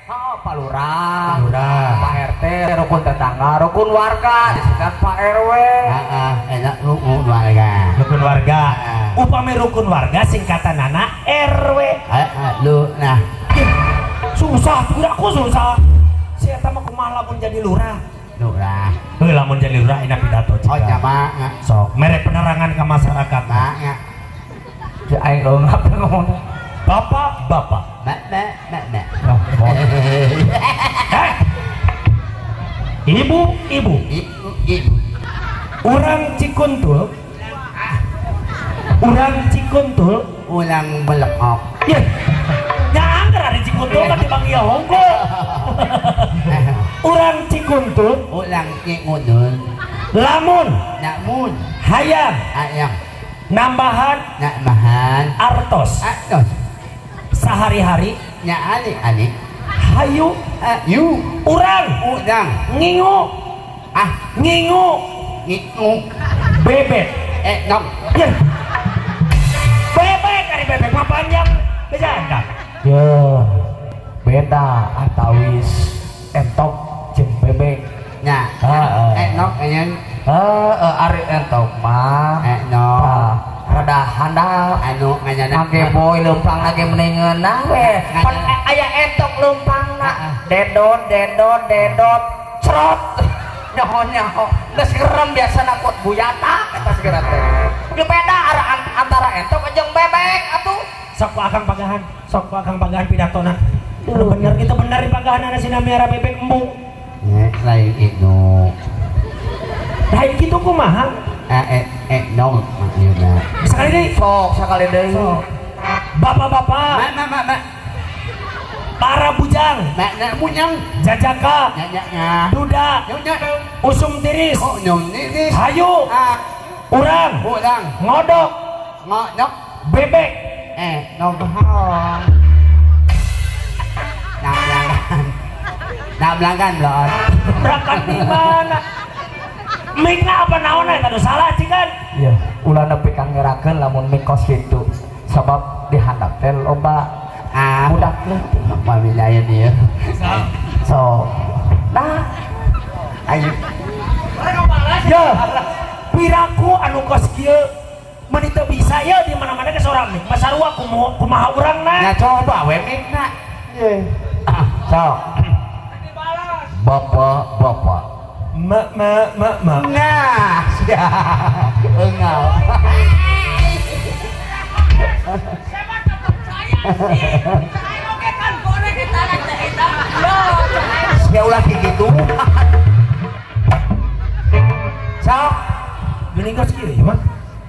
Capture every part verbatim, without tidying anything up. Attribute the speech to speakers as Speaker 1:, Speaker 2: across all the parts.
Speaker 1: Oh, Pak Lurah,
Speaker 2: Lurah,
Speaker 1: Pak R T, rukun tetangga, rukun warga, disingkat Pak R W.
Speaker 2: Heeh, enak rukun warga.
Speaker 3: Rukun warga. Upami rukun warga singkatan anak R W.
Speaker 2: Heeh, lu nah.
Speaker 3: Susah, tidak aku susah. Saya tahu kumaha lamun jadi lurah.
Speaker 2: Lurah.
Speaker 3: Heuh lamun jadi lurah ina pidato
Speaker 2: Oh, jama.
Speaker 3: Sok, mere penerangan ke masyarakat.
Speaker 2: Mak.
Speaker 1: Si aing leungap ngomong.
Speaker 3: Bapak, bapak.
Speaker 2: Mak, mak, mak, mak.
Speaker 3: Eh. Ibu, ibu.
Speaker 2: Ibu, ibu.
Speaker 3: Urang Cikuntul. Urang Cikuntul
Speaker 2: Ulang melekok.
Speaker 3: ya nyangger ada Cikuntul kan dibang iya hongko. Urang Cikuntul
Speaker 2: Ulang Cikuntul
Speaker 3: lamun
Speaker 2: namun
Speaker 3: hayang
Speaker 2: ayang
Speaker 3: nambahan
Speaker 2: nambahan
Speaker 3: artos
Speaker 2: artos
Speaker 3: sehari-hari
Speaker 2: nya ali-ali
Speaker 3: hayu
Speaker 2: yu
Speaker 3: urang
Speaker 2: udang
Speaker 3: ngingu
Speaker 2: ah
Speaker 3: ngingu
Speaker 2: ngingu
Speaker 3: bebek
Speaker 2: eh nong
Speaker 3: ya bebek ari bebek mah panjang bejana
Speaker 1: Ya, beda antawis entok jeung bebek.
Speaker 2: nya eh nong yang
Speaker 1: Heeh, ari entok mah
Speaker 2: eh nong
Speaker 1: rada handal
Speaker 2: anu nganyana
Speaker 1: age boy leumpang lagi mendingeunna we. Pan aya entok leumpangna. Dedot, dedot, dedot, crot. Nyaho-nyaho. Geus gerem biasana kuat buyata eta segera teh. Ge beda antara entok jeung bebek atuh.
Speaker 3: sok akang pagahan sok akang pagahan pidatona itu bener itu bener di pagahan ada si namiara bebek embung
Speaker 2: ya lain itu
Speaker 3: lain gitu kumaha
Speaker 2: eh eh eh nong maksudnya
Speaker 3: sekali deh
Speaker 1: Sok sekali deui.
Speaker 3: bapak-bapak
Speaker 2: mak mak mak mak
Speaker 3: para bujang
Speaker 2: mak nak punyang
Speaker 3: jajaka
Speaker 2: nyak nya
Speaker 3: duda
Speaker 2: nyak
Speaker 3: usum tiris
Speaker 2: oh nyong ini
Speaker 3: hayu
Speaker 2: ah
Speaker 3: urang
Speaker 2: urang
Speaker 3: ngodok
Speaker 2: ngodok
Speaker 3: bebek
Speaker 2: eh nong hong nak belangkan nak belangkan loh
Speaker 3: berangkat di mana mikna apa naon eta nu salah cikan
Speaker 1: Iya, ulah nepi kang ngerakeun lamun mikos kitu. Sabab dihandap teh loba
Speaker 2: ah
Speaker 1: budak leutik.
Speaker 2: apa wilayah dia
Speaker 1: So, nah,
Speaker 2: ayo
Speaker 3: ya piraku anu kos kieu mun teu bisa ya di mana-mana ke seorang mik masarua kumaha kumaha urangna
Speaker 2: ya coba we mikna
Speaker 1: so, bapak-bapak.
Speaker 3: mak mak mak mak
Speaker 2: nah ya enggak ya ulah gitu so
Speaker 3: gini kos kieu ya mah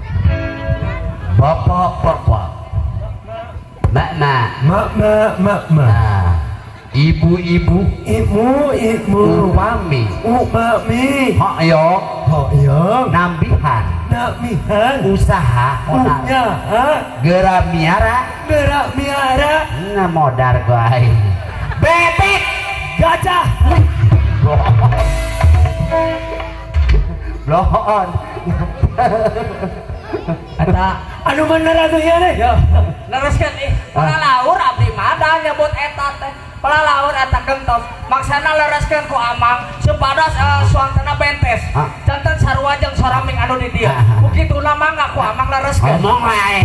Speaker 1: Bapak-bapak.
Speaker 2: mak mak
Speaker 3: mak mak mak mak
Speaker 2: nah ibu-ibu
Speaker 3: ibu ibu
Speaker 2: upami
Speaker 3: upami
Speaker 2: hoyong
Speaker 3: hoyong
Speaker 2: nambihan
Speaker 3: namihan
Speaker 2: usaha modal
Speaker 3: usaha
Speaker 2: gerak miara
Speaker 3: gerak miara
Speaker 2: nah modal guys
Speaker 3: bebek gajah
Speaker 2: blon
Speaker 1: Eta
Speaker 3: anu bener atuh ya deh
Speaker 1: yo lereskeun ih. Palalaur abdi mah da nyebut eta teh. Palalaur eta gentos. Maksana lereskeun ku Amang supados uh, suantana bentes. Janten sarua jeung soraming anu di dieu. Begituna mangga ku Amang lereskeun.
Speaker 2: ngomong wae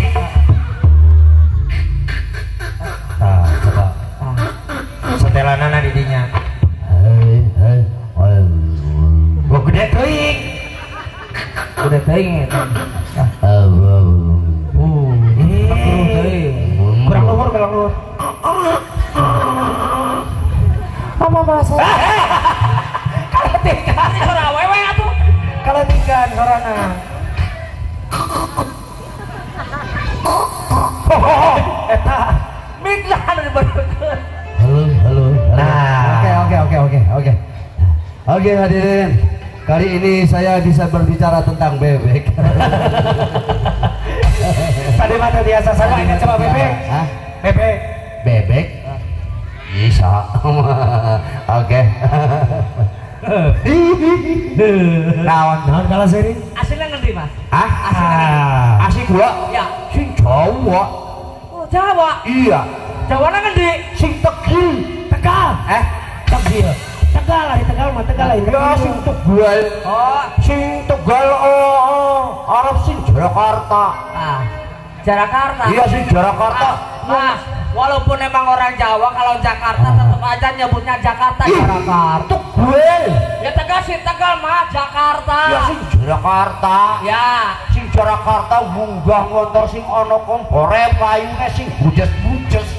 Speaker 3: nah coba setelanana di dinya
Speaker 2: hei hei
Speaker 3: gua gede teuing
Speaker 1: Udah teuing eta.
Speaker 3: uh kurang luhur kurang luhur
Speaker 1: Apa bahasa?
Speaker 3: kaletikan ora wewe atuh kaletikan sorana eta
Speaker 1: Mikna anu dibeurkeun.
Speaker 2: halo halo
Speaker 3: nah
Speaker 2: oke oke oke oke oke oke hadirin kali ini saya bisa berbicara tentang bebek
Speaker 3: tadi mah biasa sama ini coba bebek
Speaker 2: Hah?
Speaker 3: bebek
Speaker 2: bebek bisa oke
Speaker 3: naon naon kalau seri
Speaker 1: Aslinya ngendi, Mas?
Speaker 2: ah
Speaker 3: ah
Speaker 2: asik gua
Speaker 1: Ya.
Speaker 2: sing Jawa
Speaker 1: Oh, Jawa.
Speaker 2: iya
Speaker 1: Jawana ngendi?
Speaker 2: sing Tegal
Speaker 3: Tegal
Speaker 1: Eh,
Speaker 3: Tegal. Tegal lah, Tegal mah Tegal lah.
Speaker 2: Ya sing Tegal.
Speaker 1: oh,
Speaker 2: Sing Tegal oh, Arab sing Jakarta.
Speaker 1: ah, Jakarta.
Speaker 2: Iya sing Jakarta.
Speaker 1: Mas, walaupun emang orang Jawa, kalau Jakarta tetap aja nyebutnya Jakarta. Jakarta.
Speaker 2: Tegal.
Speaker 1: Ya Tegal sih Tegal mah Jakarta.
Speaker 2: Ya sing Jakarta.
Speaker 1: Ya.
Speaker 2: Sing Jakarta munggah motor sing ana kompore payune sing bujes-bujes.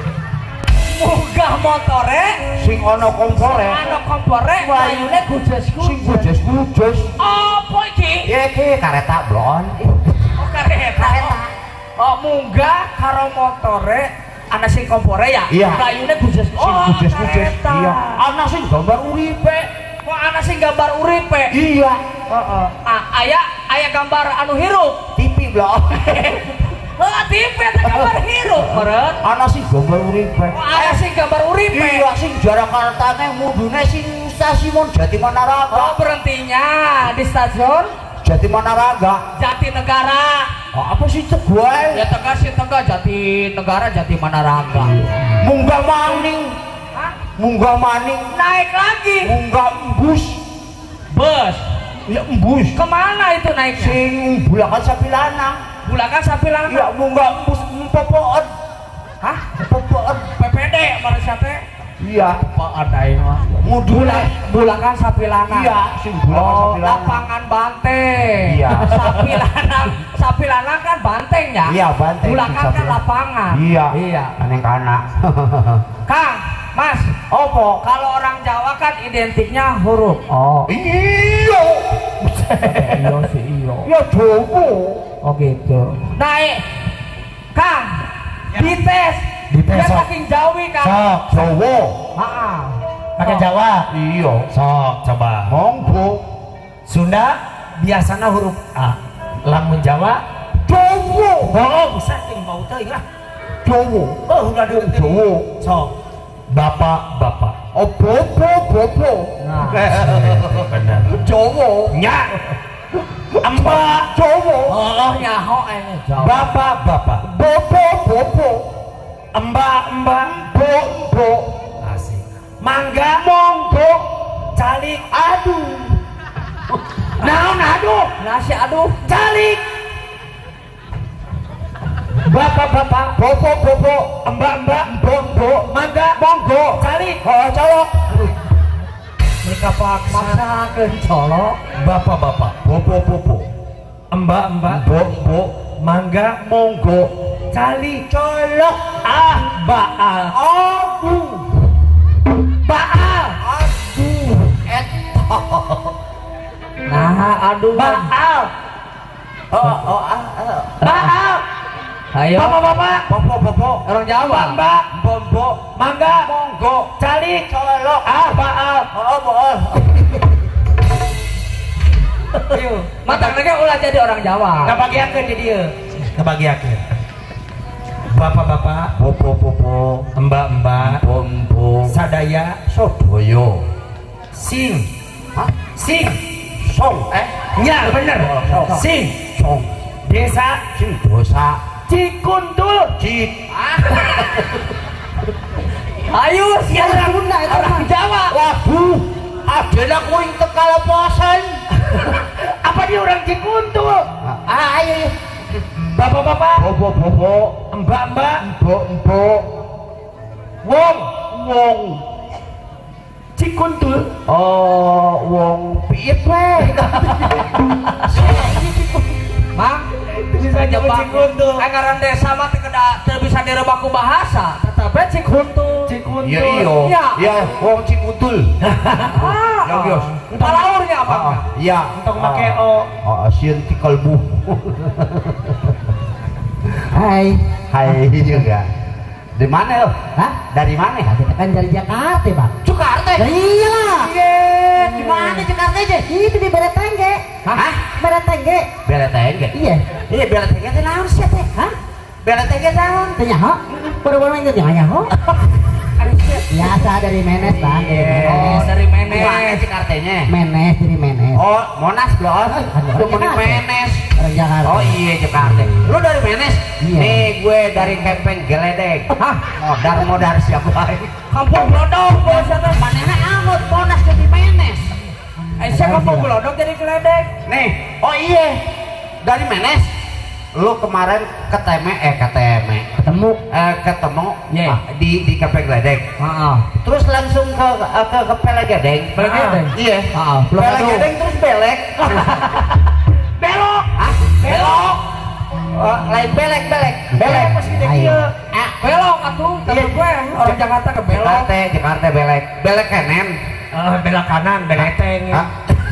Speaker 1: Munggah motore
Speaker 2: Sing ana kompore.
Speaker 1: ana kompore payune
Speaker 2: Sing
Speaker 1: gujes-gujes.
Speaker 2: bujes-bujes.
Speaker 1: Apa iki?
Speaker 2: Ya iki kareta blon.
Speaker 1: Oh, kereta. Oh, munggah karo motore ana sing kompore ya.
Speaker 2: Iya.
Speaker 1: Payune gujes.
Speaker 2: Sing
Speaker 1: Oh,
Speaker 2: bujes-bujes.
Speaker 1: kereta.
Speaker 2: Iya. Ana sing gambar uripe.
Speaker 1: Kok ana sing gambar uripe?
Speaker 2: Iya.
Speaker 1: Heeh. Ah, aya aya gambar anu hirup.
Speaker 2: T V blon.
Speaker 1: Heeh, tipe teh gambar hirup, meureun.
Speaker 2: Ana sing gambar uripe.
Speaker 1: Oh, aya sing gambar uripe.
Speaker 2: Iya sing Jakarta teh mudune sing stasiun Jatinegara.
Speaker 1: Oh, berhentinya di stasiun
Speaker 2: Jatinegara.
Speaker 1: Jatinegara.
Speaker 2: Oh, apa sih Tegal?
Speaker 1: Ya Tegal sih Tegal, Jatinegara, Jatinegara.
Speaker 2: Munggah maning.
Speaker 1: Hah?
Speaker 2: Munggah maning.
Speaker 1: Naik lagi.
Speaker 2: Munggah embus.
Speaker 1: Bus.
Speaker 2: Ya embus.
Speaker 1: Kemana itu naiknya?
Speaker 2: Sing bulakan sapi lanang.
Speaker 1: Bulakan sapi lanang.
Speaker 2: Ya munggah embus empopoan.
Speaker 1: Hah?
Speaker 2: Empopoan.
Speaker 1: P P D mana siapa?
Speaker 2: Iya.
Speaker 1: Apaan aing mah?
Speaker 2: Mudune.
Speaker 1: Bulakan sapi lanang.
Speaker 2: Iya, sing bulakan
Speaker 1: Oh,
Speaker 2: sapi lanang.
Speaker 1: lapangan banteng.
Speaker 2: Iya.
Speaker 1: Sapi lanang, sapi lanang kan banteng ya.
Speaker 2: Iya, banteng.
Speaker 1: Bulakan
Speaker 2: Sapi
Speaker 1: kan
Speaker 2: lanang.
Speaker 1: lapangan.
Speaker 2: Iya.
Speaker 1: Iya.
Speaker 2: Aneng kana.
Speaker 1: Kang, Mas, opo? Kalau orang Jawa kan identiknya huruf. Oh.
Speaker 2: Iya.
Speaker 1: Iya sih iya.
Speaker 2: Ya Jawa.
Speaker 1: Oh gitu. Naik, Kang, dites.
Speaker 3: Dites,
Speaker 1: Dia
Speaker 3: sok.
Speaker 1: saking Jawi kan.
Speaker 3: Sok,
Speaker 2: Jawa.
Speaker 1: Ah.
Speaker 3: pakai Jawa.
Speaker 2: Iya.
Speaker 3: Sok, coba.
Speaker 2: Monggo.
Speaker 3: Sunda biasanya huruf A. Lamun Jawa
Speaker 2: Jawa.
Speaker 3: oh bisa ting bau teuing lah.
Speaker 2: Jawa.
Speaker 3: Oh udah dulu
Speaker 2: Jawa.
Speaker 3: Sok. Bapak-bapak.
Speaker 2: Oh, bobo, bobo.
Speaker 1: Nah.
Speaker 3: Benar.
Speaker 2: Jawa.
Speaker 3: Nya. Mbak
Speaker 2: Jawa.
Speaker 1: Oh, nyaho ini Jawa.
Speaker 3: bapak-bapak.
Speaker 2: Bobo, bobo.
Speaker 3: Mbak-mbak.
Speaker 2: Bobo.
Speaker 3: Asik. Mangga.
Speaker 2: Monggo.
Speaker 3: Calik.
Speaker 2: Aduh.
Speaker 3: Naon aduh.
Speaker 1: Nasi aduh.
Speaker 3: Calik.
Speaker 2: Bapak-bapak. Bobo, bobo.
Speaker 3: Mbak-mbak.
Speaker 2: Bobo.
Speaker 3: Mangga.
Speaker 2: Monggo.
Speaker 3: Calik.
Speaker 2: Oh, colok.
Speaker 1: Mereka paksakeun colok.
Speaker 3: Bapak-bapak.
Speaker 2: Bobo, bobo.
Speaker 3: Mbak-mbak.
Speaker 2: Bobo.
Speaker 3: Mangga.
Speaker 2: Monggo.
Speaker 3: Calik.
Speaker 2: Colok.
Speaker 3: Ah, baal.
Speaker 2: Aduh.
Speaker 3: Baal.
Speaker 2: Aduh. Eto.
Speaker 1: Nah, aduh.
Speaker 3: Baal.
Speaker 2: Oh, oh, ah, ah.
Speaker 3: Baal.
Speaker 1: Ayo.
Speaker 3: Bapak-bapak.
Speaker 2: Bobo, bobo.
Speaker 1: Orang Jawa.
Speaker 3: Mbak.
Speaker 2: Bobo.
Speaker 3: Mangga.
Speaker 2: Monggo.
Speaker 3: Calik.
Speaker 2: Colok.
Speaker 3: Ah, baal.
Speaker 2: Oh, bool.
Speaker 1: Ayo. Matang lagi ulah jadi orang Jawa.
Speaker 3: Kebagiakeun di dieu. Kebagiakeun. Bapak-bapak,
Speaker 2: Bobo, bobo.
Speaker 3: mbak-mbak,
Speaker 2: Bombo.
Speaker 3: sadaya,
Speaker 2: Sodoyo.
Speaker 3: sing.
Speaker 2: Hah?
Speaker 3: Sing.
Speaker 2: Song. Eh.
Speaker 3: Nya bener.
Speaker 2: Song.
Speaker 3: Sing.
Speaker 2: Song.
Speaker 3: Desa
Speaker 2: Sing dosa.
Speaker 3: Cikuntul.
Speaker 2: Cik.
Speaker 1: Ayo, siapa Sunda itu orang Jawa.
Speaker 2: Waduh. Adena kuing tekal posen.
Speaker 3: Apa dia orang Cikuntul?
Speaker 2: Ah, ayo.
Speaker 3: Bapak-bapak,
Speaker 2: Bobo, bobo.
Speaker 3: mbak-mbak,
Speaker 2: Embo, embo.
Speaker 3: wong,
Speaker 2: Wong.
Speaker 3: Cikuntul.
Speaker 2: Oh, wong piye pe?
Speaker 1: Mang,
Speaker 3: Bisa nyebut Cikuntul.
Speaker 1: anggaran desa mah teu kada teu bisa direbah ku bahasa. Tetapi cikuntul.
Speaker 3: Cikuntul.
Speaker 2: Iya, iya.
Speaker 1: Iya.
Speaker 2: Iya, wong Cikutul.
Speaker 1: Ah,
Speaker 2: Ya, Gios.
Speaker 1: palaurnya apa?
Speaker 2: Ah, iya.
Speaker 3: Untuk make O.
Speaker 2: Oh, asian ti kalbu.
Speaker 1: Hai.
Speaker 2: Hai juga. Dari mana lo?
Speaker 1: Hah?
Speaker 2: Dari mana?
Speaker 1: Kita kan dari Jakarta, Bang.
Speaker 2: Jakarta.
Speaker 1: Iya lah.
Speaker 2: Di mana Jakarta aja?
Speaker 1: Itu di Beretengge.
Speaker 2: Hah?
Speaker 1: Beretengge.
Speaker 2: Beletenge.
Speaker 1: Iya.
Speaker 2: Iya, beletenge teh naon sih teh?
Speaker 1: Hah?
Speaker 2: Beletenge naon?
Speaker 1: Tanya ho? Baru-baru itu jangan ho? Biasa dari Menes, Bang. Dari
Speaker 2: Iya.
Speaker 1: Menes.
Speaker 2: Oh,
Speaker 1: dari Menes. Mana sih kartenya?
Speaker 2: Menes jadi Menes.
Speaker 1: Oh, Monas loh. Lu mau di Menes.
Speaker 2: Orang Jakarta.
Speaker 1: Oh iya Jakarta. Lu dari Menes?
Speaker 2: Iya.
Speaker 1: Nih gue dari Kempeng Geledek.
Speaker 3: Hah?
Speaker 1: Modar-modar siapa bae.
Speaker 3: Kampung Glodok bos eta.
Speaker 1: Manehna angot Monas jadi Menes.
Speaker 3: Eh saya kampung Glodok jadi Geledek.
Speaker 1: Nih, oh iya. Dari Menes. Lu kemarin ketemu eh ketemu
Speaker 2: Ketemu.
Speaker 1: eh ketemu
Speaker 3: Iya.
Speaker 1: ah, di di Kempeng Geledek.
Speaker 2: Heeh.
Speaker 1: Terus langsung ke ke ke Pelegedeng.
Speaker 3: Pelegedeng?
Speaker 1: Iya.
Speaker 2: Heeh.
Speaker 1: Pelegedeng terus belek.
Speaker 3: Belok.
Speaker 1: Hah? Belok. Oh, lain belek belek.
Speaker 3: Belok pas gede kieu.
Speaker 1: Ah,
Speaker 3: Belok atuh,
Speaker 1: Iya.
Speaker 3: temen gue orang Jakarta ke belok.
Speaker 1: Jakarta, Jakarta belek. Belek kanan.
Speaker 3: Eh belok kanan, beleteng.
Speaker 1: Ah.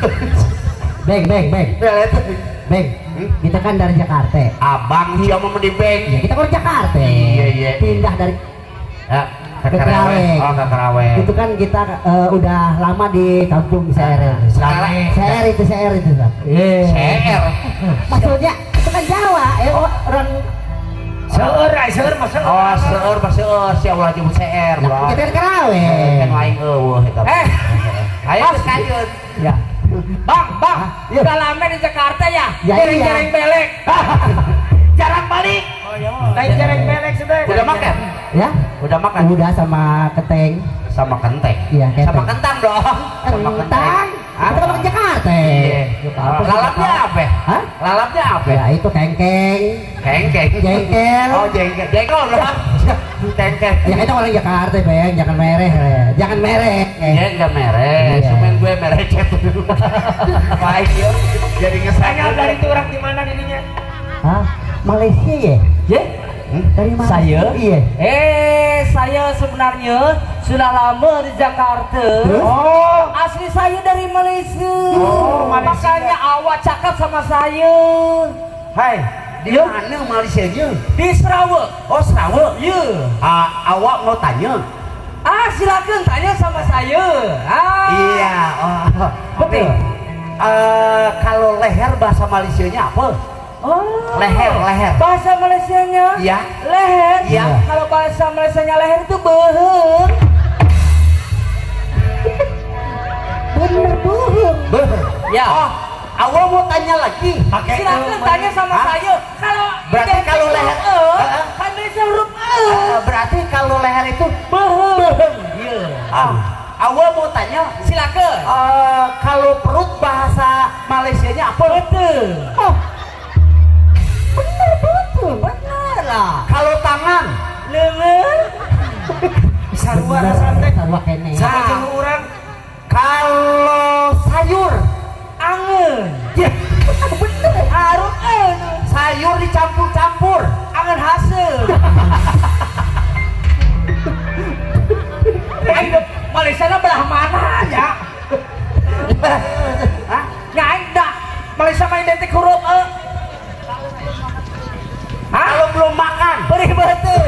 Speaker 2: Beng, beng, beng.
Speaker 1: Belek.
Speaker 2: Beng. Kita kan dari Jakarta.
Speaker 1: Abang siapa mau di bank?
Speaker 2: Ya, kita kan dari Jakarta.
Speaker 1: Iya, iya.
Speaker 2: Pindah dari
Speaker 1: Ya, ke
Speaker 2: Ke
Speaker 1: Kerawang.
Speaker 2: Kerawang.
Speaker 1: Oh, ke Kerawang.
Speaker 2: itu kan kita eh, udah lama di kampung C R.
Speaker 1: Sekarang
Speaker 2: C R itu C R itu. Bang.
Speaker 1: C R.
Speaker 2: Maksudnya itu kan Jawa, eh oh, orang
Speaker 3: Seueur, ai seueur mah seueur.
Speaker 1: Oh, seur pas seur si Allah jemput C R,
Speaker 2: nah,
Speaker 1: Bro.
Speaker 2: kita kan Karawe.
Speaker 1: Kan lain eueuh eta.
Speaker 3: Eh,
Speaker 1: Ayo geus lanjut.
Speaker 2: Ya.
Speaker 3: Bang, Bang,
Speaker 2: Iya.
Speaker 3: udah lama di Jakarta ya?
Speaker 2: Ya,
Speaker 3: Jarang-jarang
Speaker 2: iya.
Speaker 3: belek. Jarang balik. Oh iya, lain jarang belek sudah.
Speaker 1: Udah makan?
Speaker 2: Ya.
Speaker 1: Udah makan?
Speaker 2: Udah sama keteng.
Speaker 1: Sama kenteng.
Speaker 2: Iya, kenteng.
Speaker 1: Sama kentang dong. Sama
Speaker 2: Kentang.
Speaker 1: Hah?
Speaker 2: Kita kan ke Jakarta.
Speaker 1: Iya.
Speaker 2: Apa sih?
Speaker 1: Lalapnya apa?
Speaker 2: Hah?
Speaker 1: Lalapnya apa?
Speaker 2: Ya itu kengkeng.
Speaker 1: Kengkeng.
Speaker 2: Jengkel.
Speaker 1: Oh, jengkel. Jengkol lah. Kengkeng.
Speaker 2: Ya kita orang Jakarta, Bang. Jangan mereh. ya. Jangan mereh.
Speaker 1: Iya enggak mereh,
Speaker 2: Iya.
Speaker 1: cuman gue merecet dulu. Baik ya, jadi
Speaker 3: Tanya
Speaker 1: ngesayang
Speaker 3: dari itu orang di mana dirinya?
Speaker 2: Hah? Malaysia ya?
Speaker 3: Ya?
Speaker 1: Hmm?
Speaker 2: Dari mana?
Speaker 3: Saya?
Speaker 2: Iya.
Speaker 3: Eh, saya sebenarnya sudah lama di Jakarta.
Speaker 2: Terus?
Speaker 3: Oh, asli saya dari Malaysia.
Speaker 1: Oh, Malaysia.
Speaker 3: Makanya awak cakap sama saya.
Speaker 1: Hai, di
Speaker 3: Iya.
Speaker 1: mana Malaysia nya?
Speaker 3: Di Sarawak.
Speaker 1: Oh, Sarawak.
Speaker 3: Ya.
Speaker 1: Ah, awak mau tanya?
Speaker 3: Ah, silakan tanya sama saya. Ah.
Speaker 1: Iya. Oh,
Speaker 3: Betul.
Speaker 1: nih, eh, kalau leher bahasa Malaysianya apa?
Speaker 3: Oh.
Speaker 1: Leher, leher.
Speaker 3: Bahasa Malaysianya?
Speaker 1: Iya.
Speaker 3: Leher.
Speaker 1: Iya.
Speaker 3: Kalau bahasa Malaysianya leher itu beheng.
Speaker 2: Bener buhung.
Speaker 1: Beh.
Speaker 3: Ya.
Speaker 1: Oh, awak mau tanya lagi?
Speaker 3: Silakan tanya sama
Speaker 1: Hah?
Speaker 3: saya. Kalau
Speaker 1: Berarti
Speaker 3: identik
Speaker 1: kalau
Speaker 3: huruf
Speaker 1: leher-
Speaker 3: E,
Speaker 1: Heeh.
Speaker 3: kan bisa huruf E.
Speaker 1: Eh, berarti kalau leher itu
Speaker 3: Beheng. Iya.
Speaker 1: ah, awak mau tanya?
Speaker 3: Silakan.
Speaker 1: Eh, kalau perut bahasa Malaysianya apa?
Speaker 3: Betul.
Speaker 2: Oh. Bener betul.
Speaker 3: Benar lah.
Speaker 1: Kalau tangan?
Speaker 3: Lengan.
Speaker 1: Sarua
Speaker 2: Bener.
Speaker 1: santai.
Speaker 2: Sarua kene.
Speaker 1: Sama jeung urang. Kalau sayur?
Speaker 3: Angen.
Speaker 1: Ya,
Speaker 3: Bener. Harus E.
Speaker 1: sayur dicampur-campur.
Speaker 3: Angen hasil. Ayo, Malaysia na belah mana ya?
Speaker 1: Hah?
Speaker 3: Nyain dah. Malaysia mah identik huruf E. Hah?
Speaker 1: Kalau belum makan?
Speaker 3: Beri betul.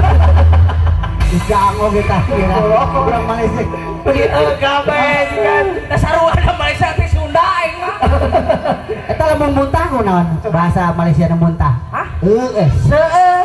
Speaker 2: Jangan kita kira. Orang Malaysia.
Speaker 3: Beri E gabe kan. Dasar ada Malaysia teh Sunda aing mah.
Speaker 2: Eta lamun muntah kunaon? Bahasa Malaysia na muntah.
Speaker 3: Hah?
Speaker 2: Heeh.
Speaker 3: Seueur.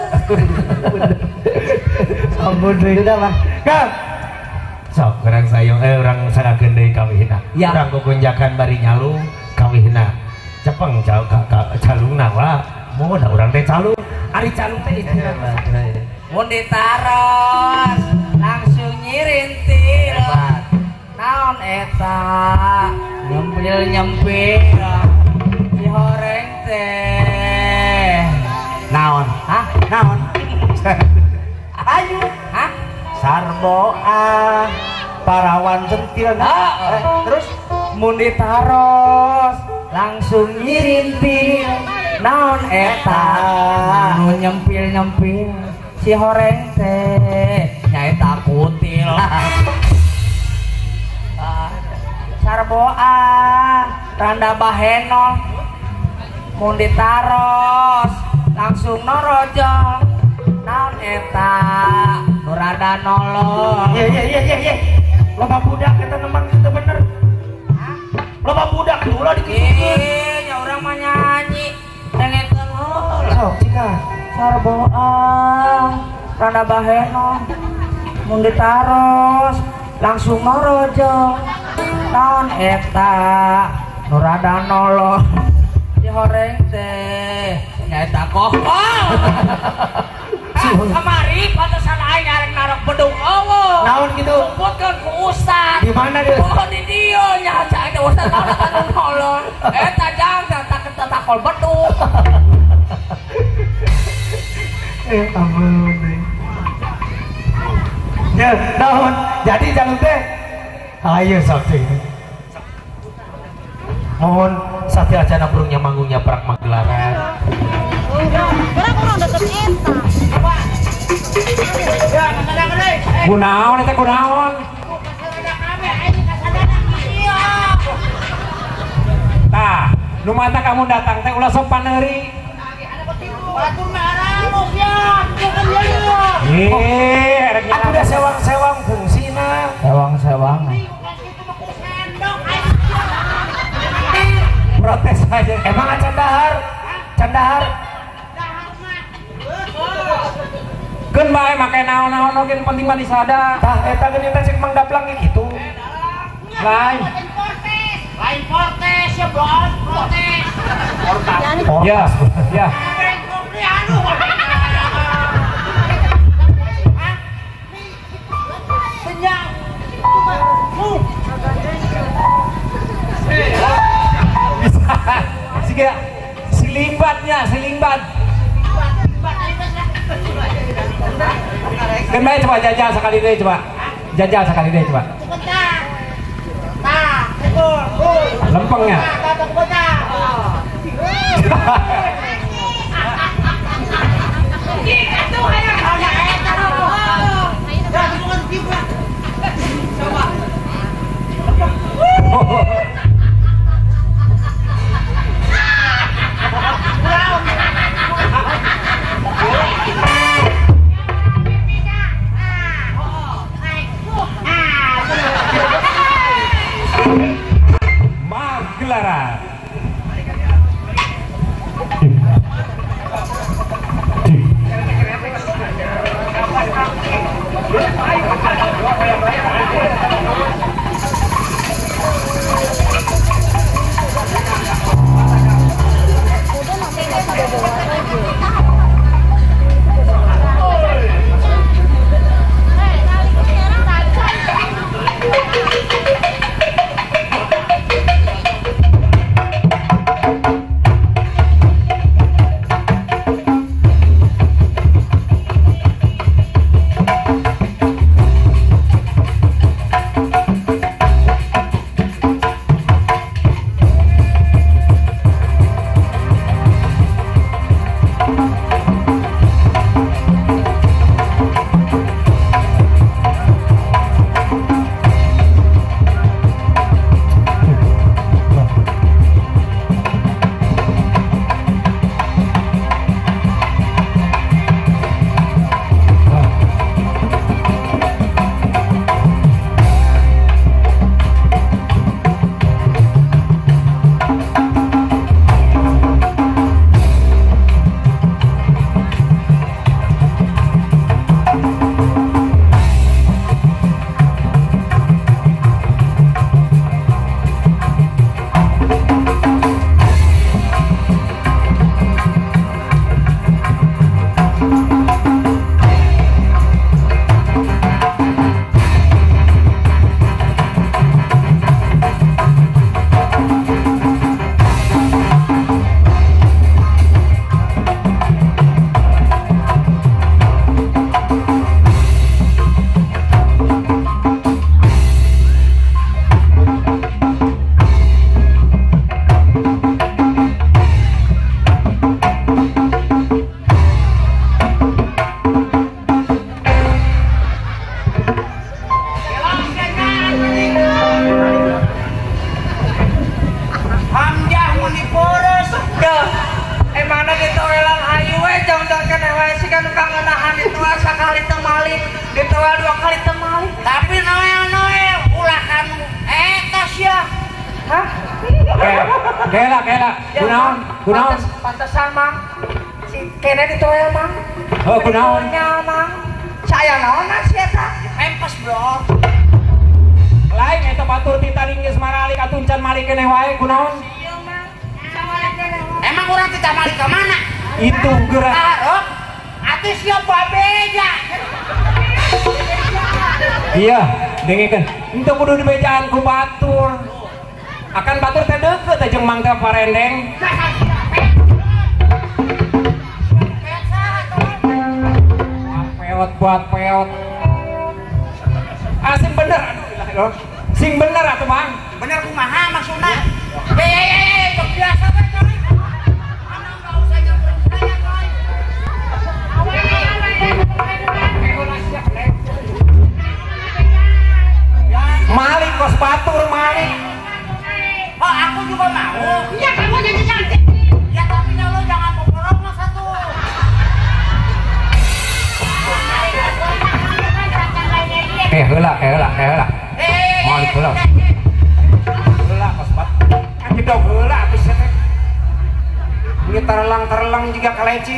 Speaker 2: Ampun deui dah, Bang.
Speaker 3: Kang.
Speaker 4: Sok orang sayang eh orang sarakeun deui kawihna.
Speaker 3: Ya.
Speaker 4: Urang kukunjakan bari nyalu kawihna. Cepeng ca ka, ka, calungna wa. Moga da urang teh calung. Ari calung teh itu.
Speaker 3: Mun ditaros langsung nyirintil. Naon eta? Nyempil nyempil. Si horeng teh.
Speaker 1: Naon?
Speaker 3: Hah?
Speaker 1: Naon? Ayo.
Speaker 3: Hah?
Speaker 1: Sarboa parawan centil.
Speaker 3: Ah,
Speaker 1: Eh, terus
Speaker 3: mun ditaros langsung nyirintil. Naon eta? Nu nyempil-nyempil si horeng teh nyaeta kutil. Ah, Sarboa randa baheno mun ditaros langsung norojong. Naon eta? Nu rada nolong.
Speaker 1: Ye ye ye ye ye.
Speaker 3: Loba budak kita nembang itu bener. Loba budak dulu dikit. Ih, nya urang mah nyanyi. Dengekeun heula.
Speaker 1: Sok cika.
Speaker 3: Sarboa rada baheno mun ditaros langsung norojong.
Speaker 1: non eta nurada nolong dihoreng teh nyaeta kokol kemari pantesan aing arek narok bedung eueuh
Speaker 3: naon gitu
Speaker 1: ngumpulkeun ku ustad
Speaker 3: di mana dia
Speaker 1: oh di dieu nya cai teh ustad anu nolong eta jang tak takol bedung
Speaker 3: eh ampun ya naon jadi jalur teh ayo sakti
Speaker 4: mohon satya acana burungnya manggungnya perak Magelaran
Speaker 5: Kurang kurang deket eta.
Speaker 3: kunaon eta kunaon tah nu mata kamu datang teh ulah sok paneuri eh aku udah sewang-sewang fungsina
Speaker 1: sewang-sewang
Speaker 3: protes aja emang acan dahar can dahar keun bae make naon-naon oge penting mah disada tah eta geuning teh cek Mang Daplang gitu lain
Speaker 5: Lain protes ya bos, protes.
Speaker 3: ya ya Siga si limbatnya, si limbat. Kan bae coba jajal sekali deh coba. Jajal sekali deh coba. Lempengnya. Magelaran. Kela kela, kunaon, kunaon.
Speaker 1: Pantesan mang, si kene ditoel mang.
Speaker 3: Oh kunaon.
Speaker 1: Mang, saya naon sih eta? Pempes bro.
Speaker 3: Lain aing eta batur ti tadi geus maralik atuncan malik keneh wae kunaon?
Speaker 1: Emang urang teh malik ka mana?
Speaker 3: Itu geura.
Speaker 1: Arok. Atuh siap babeja.
Speaker 3: Iya, dengekeun. Henteu kudu dibejaan ku batur. Akan batur teh deukeut jeung mangga parendeng. Peot buat peot. Ah, sing bener aduh. Sing bener atuh, Mang.
Speaker 1: Bener kumaha maksudna? Hei hei hei, sok biasa we coy. Ana enggak usah nyamperin saya coy.
Speaker 3: Malik kos batur Malik.
Speaker 1: Oh, aku juga mau.
Speaker 5: Ya kamu jadi cantik.
Speaker 1: Ya tapi lo jangan memborong lo satu.
Speaker 3: Eh, heula, eh heula, eh heula.
Speaker 1: Eh,
Speaker 3: Malik heula. Heula kos bat. Kan gedog heula atuh sia teh. Ieu terlang-terlang juga kaleci.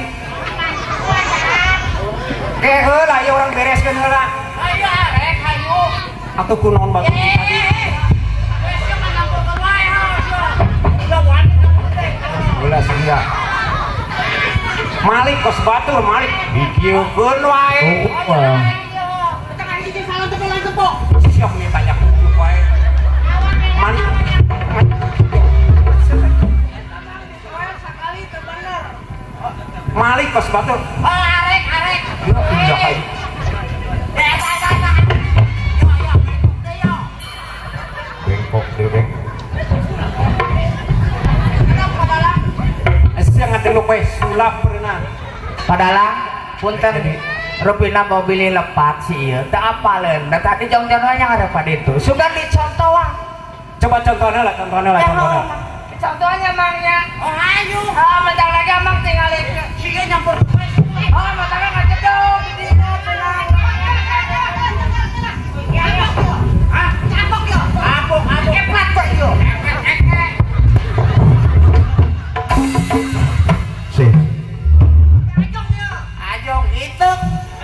Speaker 3: Eh heula, ieu urang bereskeun heula.
Speaker 1: ayo arek ayo.
Speaker 3: Atuh kunaon batur
Speaker 1: Eh,
Speaker 3: tadi.
Speaker 1: wes jangan ngampurkeun wae ha. Udah wani teh.
Speaker 3: Heula sehingga Malik kos batur Malik dikieukeun wae.
Speaker 2: Oh, wah.
Speaker 3: Siap nih tanya kudu wae. Malik. Malik kos batur.
Speaker 1: Oh, arek arek.
Speaker 3: Ya pindah aja.
Speaker 1: Eh, dah dah dah. Yo yo, teh yo.
Speaker 3: Bengkok deh beng.
Speaker 1: Kenapa dalam?
Speaker 3: Sia ngadeluk we sulap pernah.
Speaker 1: Padalang punten rupina mau beli lepat sih ieu teu apaleun da tadi jong-jongna nya ada pada itu sudah dicontohan.
Speaker 3: Coba contohnya lah, contohnya lah, contohnya.
Speaker 1: Contohnya mangnya oh ayo ah menang lagi amang tinggal sieun nyampur oh matangna ngajedog di dieu tenang ah capok yo apok apok eplat kok yo
Speaker 2: Sih.
Speaker 1: ajong itu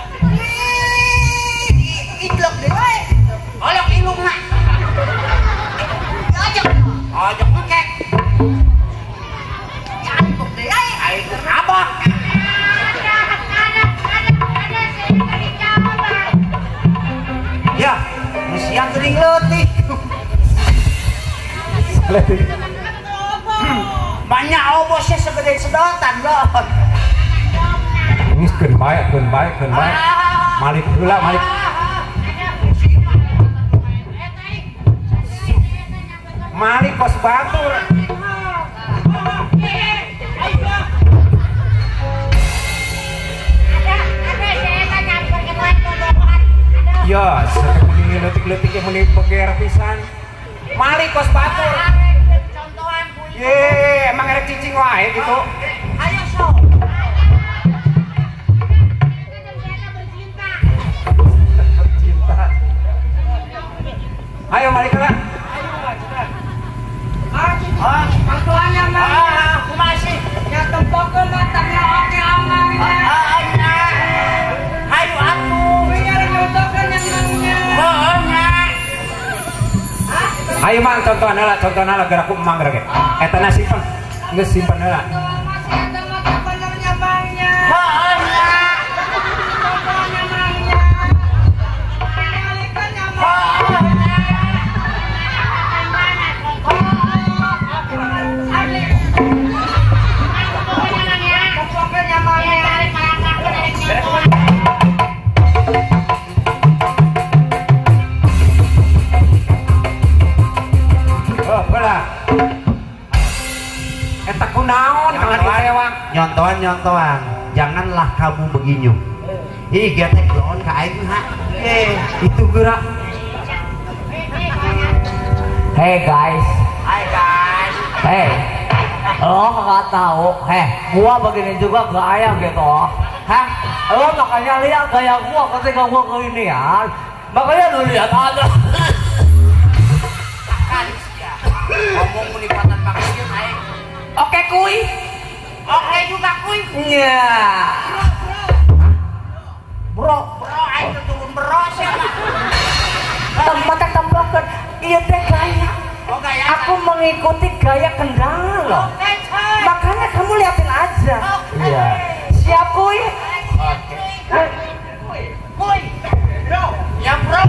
Speaker 1: itlok deh olok ilung mah ajong ajong ngekek cantuk deh ai abah ya musian geuning leutik
Speaker 3: Leutik.
Speaker 1: banyak obosnya segede sedotan loh
Speaker 3: Geus keun bae, keun bae, keun bae. Malik heula, Malik. Malik kos batur. Ya, seperti leutik-leutik yang meni beger pisan. Malik kos batur. Ye, emang erek cicing wae gitu.
Speaker 1: ayo sok
Speaker 3: Cinta. Ayo Malik heula.
Speaker 1: oh pangtuannya mah ah aku masih nya tempokeun matangnya oke amangnya ah nya ayo atuh biar nyotokeun yang mangnya oh nya
Speaker 3: Ayo mang contohna lah, contohna lah gerak ku emang gerak. Eta na simpen. Geus simpen heula.
Speaker 1: masih ada mata benernya mangnya oh nya contohnya mangnya balikannya mangnya
Speaker 3: Oh, heula. Eta kunaon kalau ditewak?
Speaker 2: Nyontohan nyontohan. Janganlah kamu begini. Ih, dia teh doon ka aing ha.
Speaker 3: Eh, itu gerak.
Speaker 1: hey guys hai guys hey lo nggak tahu heh gua begini juga gaya gitu heh lo makanya lihat gaya gua ketika gua keinian makanya lu lihat aja ngomong penipatan pakai aing oke kuy oke juga kuy iya bro bro aing turun bro siapa tempatnya tembakan mengikuti gaya kendang loh. Makanya kamu liatin aja.
Speaker 2: Iya.
Speaker 1: Siap kuy?
Speaker 5: Kuy. Bro. Ya bro.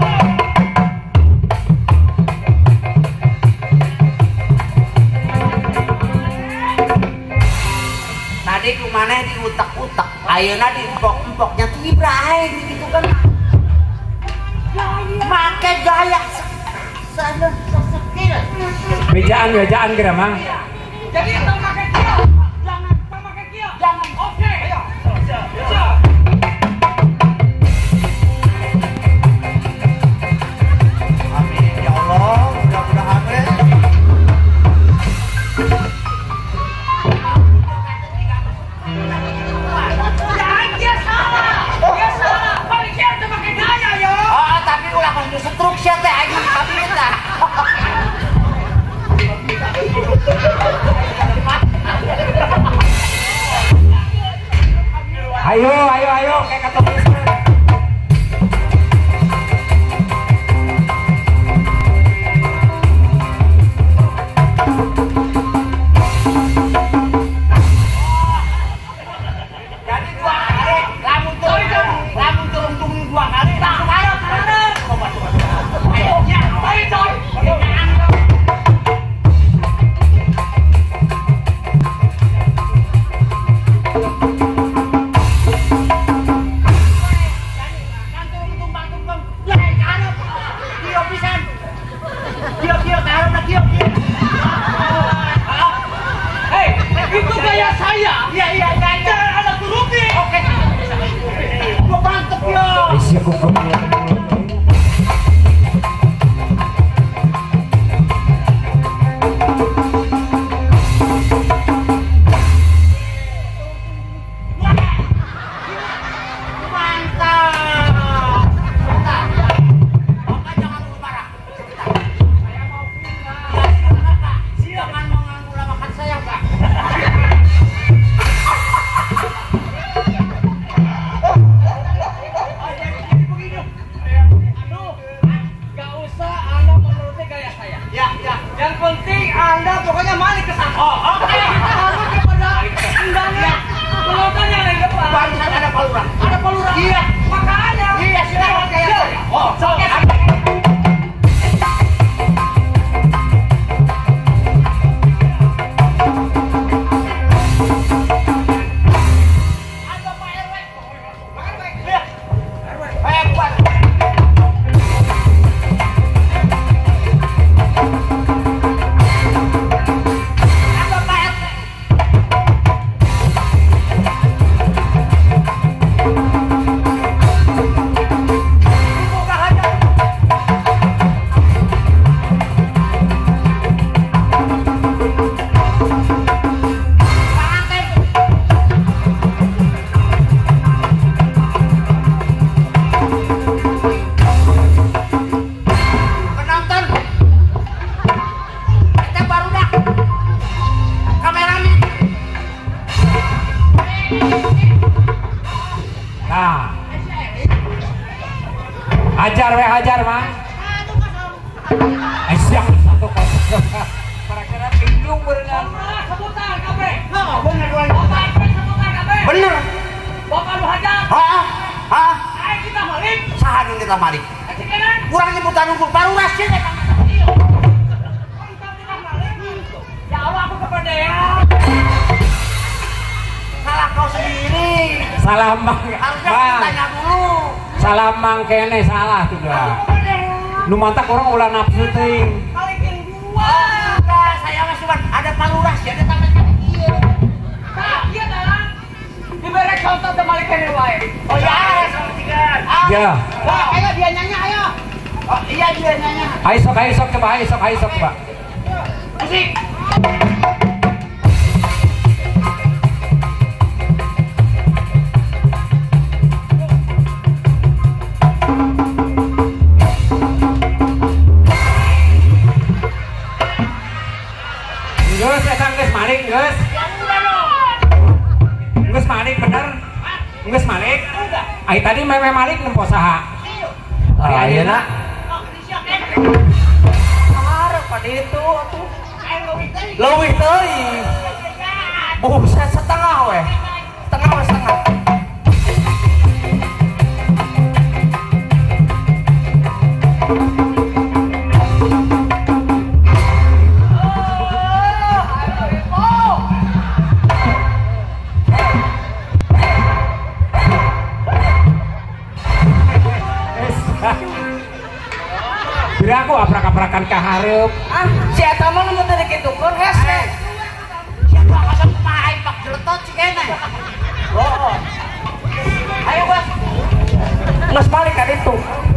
Speaker 3: Tadi kemana di utak-utak, ayeuna di empok-empoknya tibrahe gitu kan. Make gaya sana sesekil.
Speaker 4: Bejaan bejaan kira mah.
Speaker 5: Jadi kita pakai kia. Jangan pakai kia. Jangan. Oke. Ayo. Siap.
Speaker 3: Amin ya Allah, mudah-mudahan we.
Speaker 5: Jangan dia salah. Dia salah. Paling kia tuh pakai gaya yo.
Speaker 3: Oh, tapi ulah kan setruk sia teh aing kabin tah.
Speaker 4: Ayo ayo ayo kayak kata
Speaker 3: Jadi dua kali, lamun turun, lamun turun turun dua kali. Tak ayo turun. Coba coba. Ayo, ya, ayo coy.
Speaker 5: Itu gaya saya.
Speaker 3: Iya iya iya.
Speaker 5: Jangan ada turuti.
Speaker 3: Oke. Gua mantep yo.
Speaker 4: Siap kok.
Speaker 5: Yang penting Anda pokoknya balik ke sana. Oh, oke. Kita harus kepada undangnya. Penontonnya yang di depan.
Speaker 3: Barusan ada palura.
Speaker 5: Ada palura.
Speaker 3: Iya.
Speaker 5: Makanya.
Speaker 3: Iya, silakan kayak saya. Oh,
Speaker 5: Oke.
Speaker 3: ada Pak R W. Pak R W. Iya. R W. Eh, buat. Ada Pak R W. Buka aja. Pakai. Penonton, kita baru dah kameramen.
Speaker 4: Nah. Ajar we ajar mah. Eh siang satu kosong.
Speaker 3: Kira-kira bingung berenang.
Speaker 5: Palura sebutan kabe.
Speaker 3: Nah, bener doang.
Speaker 5: Bapak sebutan kabe.
Speaker 3: Bener.
Speaker 5: Bapak lu hajar.
Speaker 3: Hah? Hah?
Speaker 5: Ayo kita balik.
Speaker 3: Sahan kita balik.
Speaker 5: Kecikinan.
Speaker 3: Kurang nyebutan hukum baru rasil ya.
Speaker 5: Iya. Kita kita balik. Ya Allah aku kepedean.
Speaker 3: Salah kau sendiri.
Speaker 4: Salah mang.
Speaker 3: Harusnya
Speaker 4: Mang.
Speaker 3: tanya dulu.
Speaker 4: Salah mang kene salah tuh dah. Nu mantak orang ulah nafsu teuing.
Speaker 5: Balikin gua.
Speaker 3: Enggak, saya mah cuma ada palura sih, ada tangan kaki iya.
Speaker 5: Nah, iya dalam. Diberi contoh teh balikin wae.
Speaker 3: Oh ya, sama tiga. Ah.
Speaker 4: Ya.
Speaker 3: Wah, ayo dia nyanyi ayo. Oh iya dia nyanyi.
Speaker 4: Ayo sok ayo sok coba ayo sok ayo sok coba.
Speaker 3: Musik.
Speaker 4: Geus eta geus malik geus. Geus malik bener. Geus malik. Ai tadi meme malik nempo saha?
Speaker 2: Ah, ayeuna
Speaker 1: Harap pada itu tuh. Leuwih teuing. Buset setengah weh. Setengah weh setengah.
Speaker 3: Kira aku aprak-aprakan ka hareup.
Speaker 1: Ah, si eta mah nu teh dikitukeun hese.
Speaker 5: Siapa kasar kumaha pak jeletot si kene.
Speaker 1: Oh. Ayo, Bos. Geus balik ka ditu.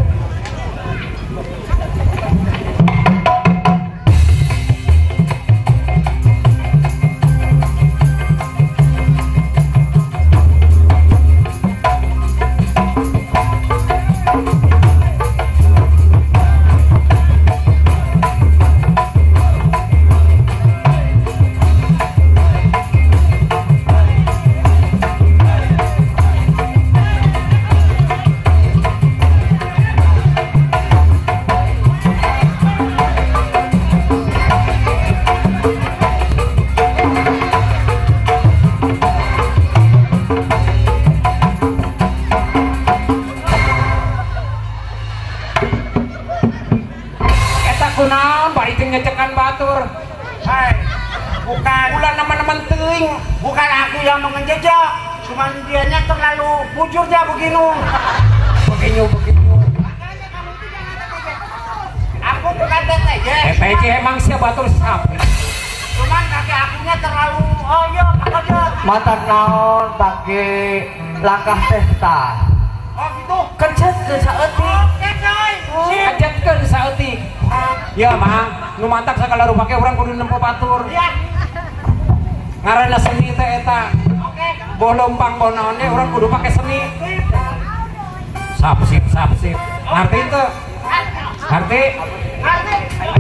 Speaker 3: Ngecekan batur. Hai, bukan ulah nama-nama teuing,
Speaker 5: Bukan aku yang mengejejak, cuman dianya terlalu bujur dia begini.
Speaker 3: begini begini.
Speaker 5: Aku bukan T T J.
Speaker 3: T T J emang siapa batur sapi.
Speaker 5: Cuman kaki akunya terlalu oh iya Pak Ojot.
Speaker 1: Mata naon pakai langkah teh tah.
Speaker 5: Oh gitu.
Speaker 1: Kencet ke saeutik.
Speaker 5: Oke coy.
Speaker 3: Ajetkeun saeutik. Ya mah, nu mantap sakala rupake urang kudu nempo batur.
Speaker 5: Iya.
Speaker 3: Ngaranna seni teh eta.
Speaker 5: Oke.
Speaker 3: Boh lompang boh naonnya urang kudu pake seni. Sapsip sapsip. Ngerti teu? Ngerti?
Speaker 5: Ngerti.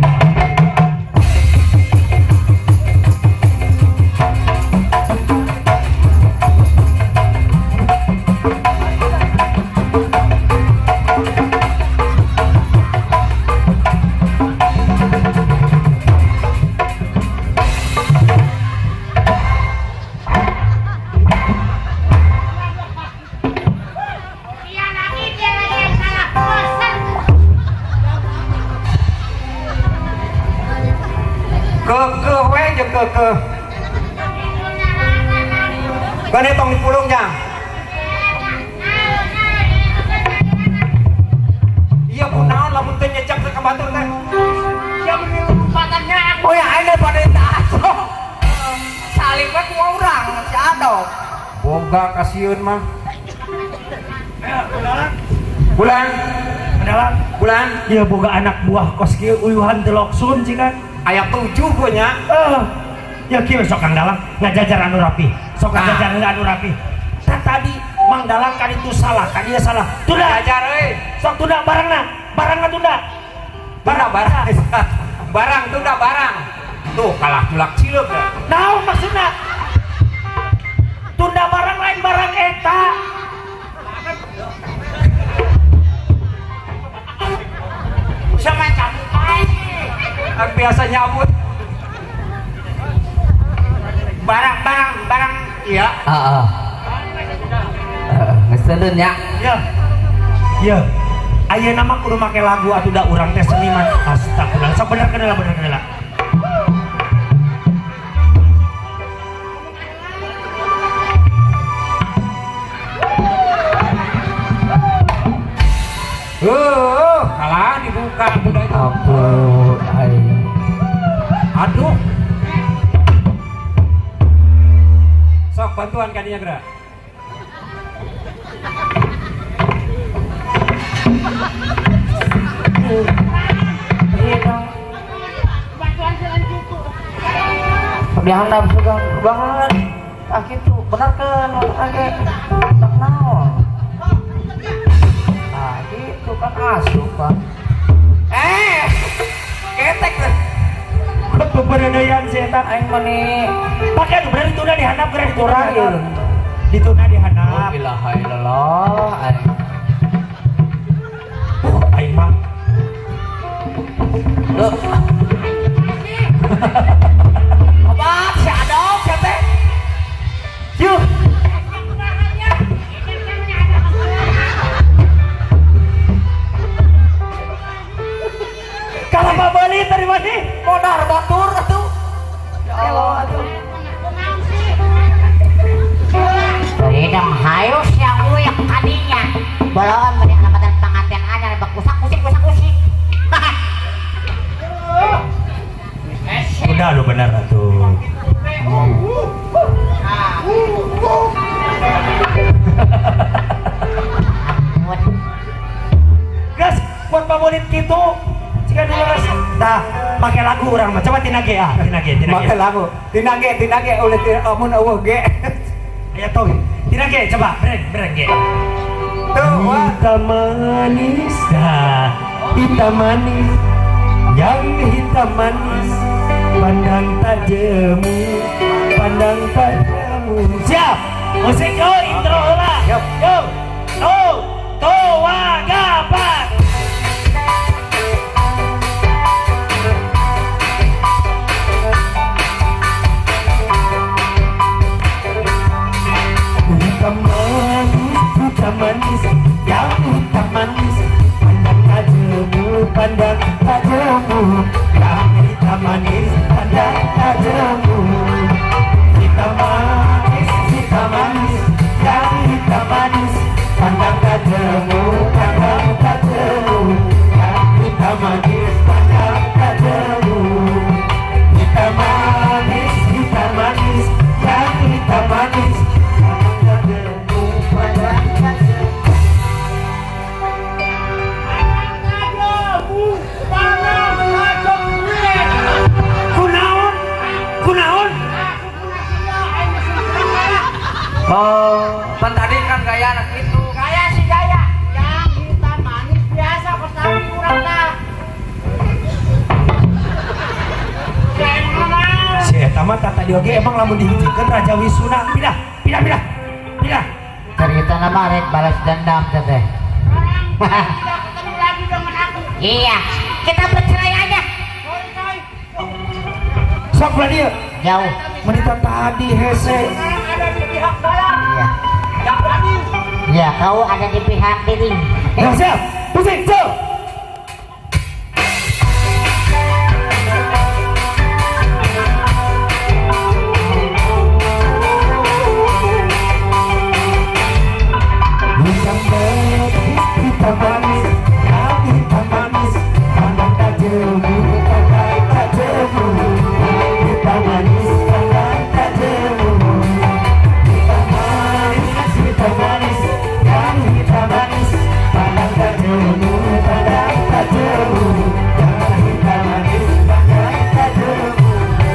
Speaker 3: Kekeh we jeung kekeh. Gane tong dipulung jang. Iya kunaon lamun teu nyejak ka batur teh.
Speaker 5: Dia begitu kesempatannya aku.
Speaker 1: Oh ya ini pada taso. Salib we ku urang si Adok.
Speaker 3: Boga kasieun mah. Bulan.
Speaker 4: Adalah
Speaker 3: Bulan.
Speaker 4: dia boga anak buah kos kieu uyuhan teloksun cikan.
Speaker 3: Aya tujuh gue nya.
Speaker 4: Eh, ya kieu sok Kang Dalang ngajajar anu rapi. Sok
Speaker 3: Nah.
Speaker 4: ngajajar anu rapi. Tah tadi Mang Dalang kan itu salah, kan dia salah. Tunda,
Speaker 3: Ajar euy.
Speaker 4: sok tunda barangna, barangna tunda.
Speaker 3: Barang barang. Barang tunda barang. Tuh kalah tulak cileuk.
Speaker 4: Naon maksudna? Tunda barang lain barang eta.
Speaker 5: Semacam
Speaker 3: Ang biasa nyambut.
Speaker 5: barang-barang barang iya.
Speaker 1: Heeh. Heeh, geus teuleun nya.
Speaker 4: Ya. Ya. Ayeuna mah kudu make lagu atuh da urang teh seniman. Astagfirullah. Sok bener kenela bener kenela.
Speaker 3: Uh, kalah dibuka budak itu.
Speaker 1: Ampun, ai.
Speaker 3: Aduh. Sok bantuan kadinya gerak.
Speaker 1: Iya dong.
Speaker 5: Bantuan jalan gitu.
Speaker 1: Dihandap juga banget. Ah gitu, bener kan oke. Tak naon. Ah gitu kan asup kan. Eh, ketek teh.
Speaker 4: Keberadaan si eta
Speaker 1: Aing meni
Speaker 4: pakai bener ditunda dihandap geura ditunda
Speaker 1: kurang ieu.
Speaker 4: dihandap. Ditunda dihandap.
Speaker 1: Ilaha illallah. Aing
Speaker 4: Aing mah
Speaker 1: Loh.
Speaker 4: Kalapa balik dari mana?
Speaker 1: Modar batur atuh. Ya Allah atuh.
Speaker 6: Hidang hayus yang uyak kadinya. Balawan meni alamatan panganten anyar bak usak-usik usak-usik.
Speaker 4: Udah lu benar atuh. Gas, buat pamolit gitu. Jika dulu gas, dah pakai lagu orang mah. Coba tinage ah, tinage, tinage.
Speaker 3: Pakai lagu. Tinage, tinage oleh amun eueuh ge.
Speaker 4: Ya tau, tinage coba, breng, breng ge. Hitam manis, dah, hitam manis, yang hitam manis, pandang tak jemu, pandang tak jemu. Siap, musik yo, intro lah. Yo, yo, to, to, wagapat. Hitam manis, hitam manis, yang hitam manis, pandang tak jemu, pandang tak jemu, yang hitam manis, pandang tak jemu. Hitam manis, hitam manis, yang hitam manis, pandang tak jemu, pandang tak jemu, yang hitam manis, pandang tak jemu. Hitam manis, hitam manis, yang hitam manis.
Speaker 1: Oh, pan tadi kan gaya anak itu.
Speaker 6: Gaya sih gaya. Yang hitam manis biasa pertama kurang dah.
Speaker 4: Si eta mah tata di oge emang lamun dihijikeun Raja Wisuna pindah, pindah, pindah. Pindah.
Speaker 6: Cerita nama rek balas dendam teteh. Iya, kita bercerai aja.
Speaker 4: Sok lah dia.
Speaker 6: Jauh.
Speaker 4: Menita tadi hese.
Speaker 6: Iya. Iya, kau ada di pihak diri.
Speaker 4: Ya siap. Pusing, so. Hitam manis, hitam manis, yang hitam manis, pandang tak jemu, pandang tak jemu. Hitam manis, pandang tak jemu. Hitam manis, hitam manis, yang hitam manis, pandang tak jemu, pandang tak jemu. Yang hitam manis, pandang tak jemu.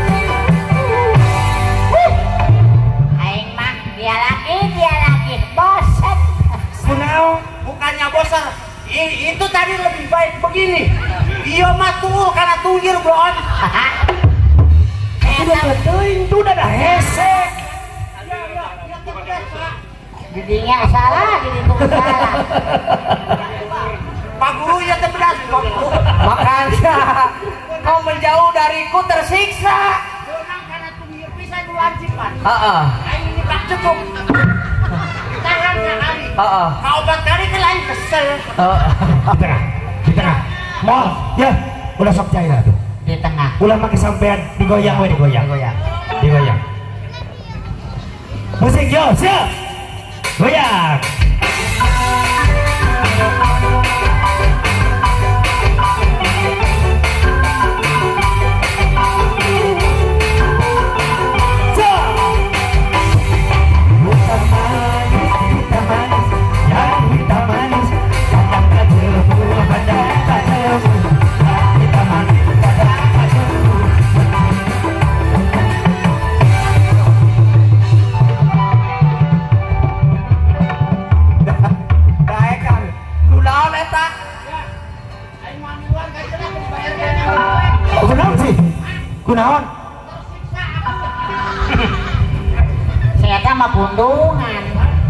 Speaker 6: Aing mah dia lagi, dia lagi bosan.
Speaker 3: Kunaon? Bukannya bosan. I, itu tadi lebih baik begini. Iya mah tuh karena tunggir bron.
Speaker 4: Udah betul, itu udah dah hese.
Speaker 6: Didinya salah, didi tuh salah.
Speaker 3: Pak Guru ya tebedas Pak Guru.
Speaker 1: Makanya kau menjauh dariku tersiksa.
Speaker 3: Orang karena tunggir bisa diwajibkan.
Speaker 1: Heeh.
Speaker 3: Aing ini tak cukup. Tahan sekali.
Speaker 1: Heeh.
Speaker 3: Kau obat kali ke lain kesel.
Speaker 1: Heeh.
Speaker 4: Di tengah, di tengah. Mau, ya, udah sok cair tuh.
Speaker 6: Di tengah.
Speaker 4: Ulah pakai sampean digoyang we digoyang.
Speaker 6: Goyang.
Speaker 4: Digoyang. Musik yo, siap. Goyang. Kunaon?
Speaker 6: Saya mah pundungan.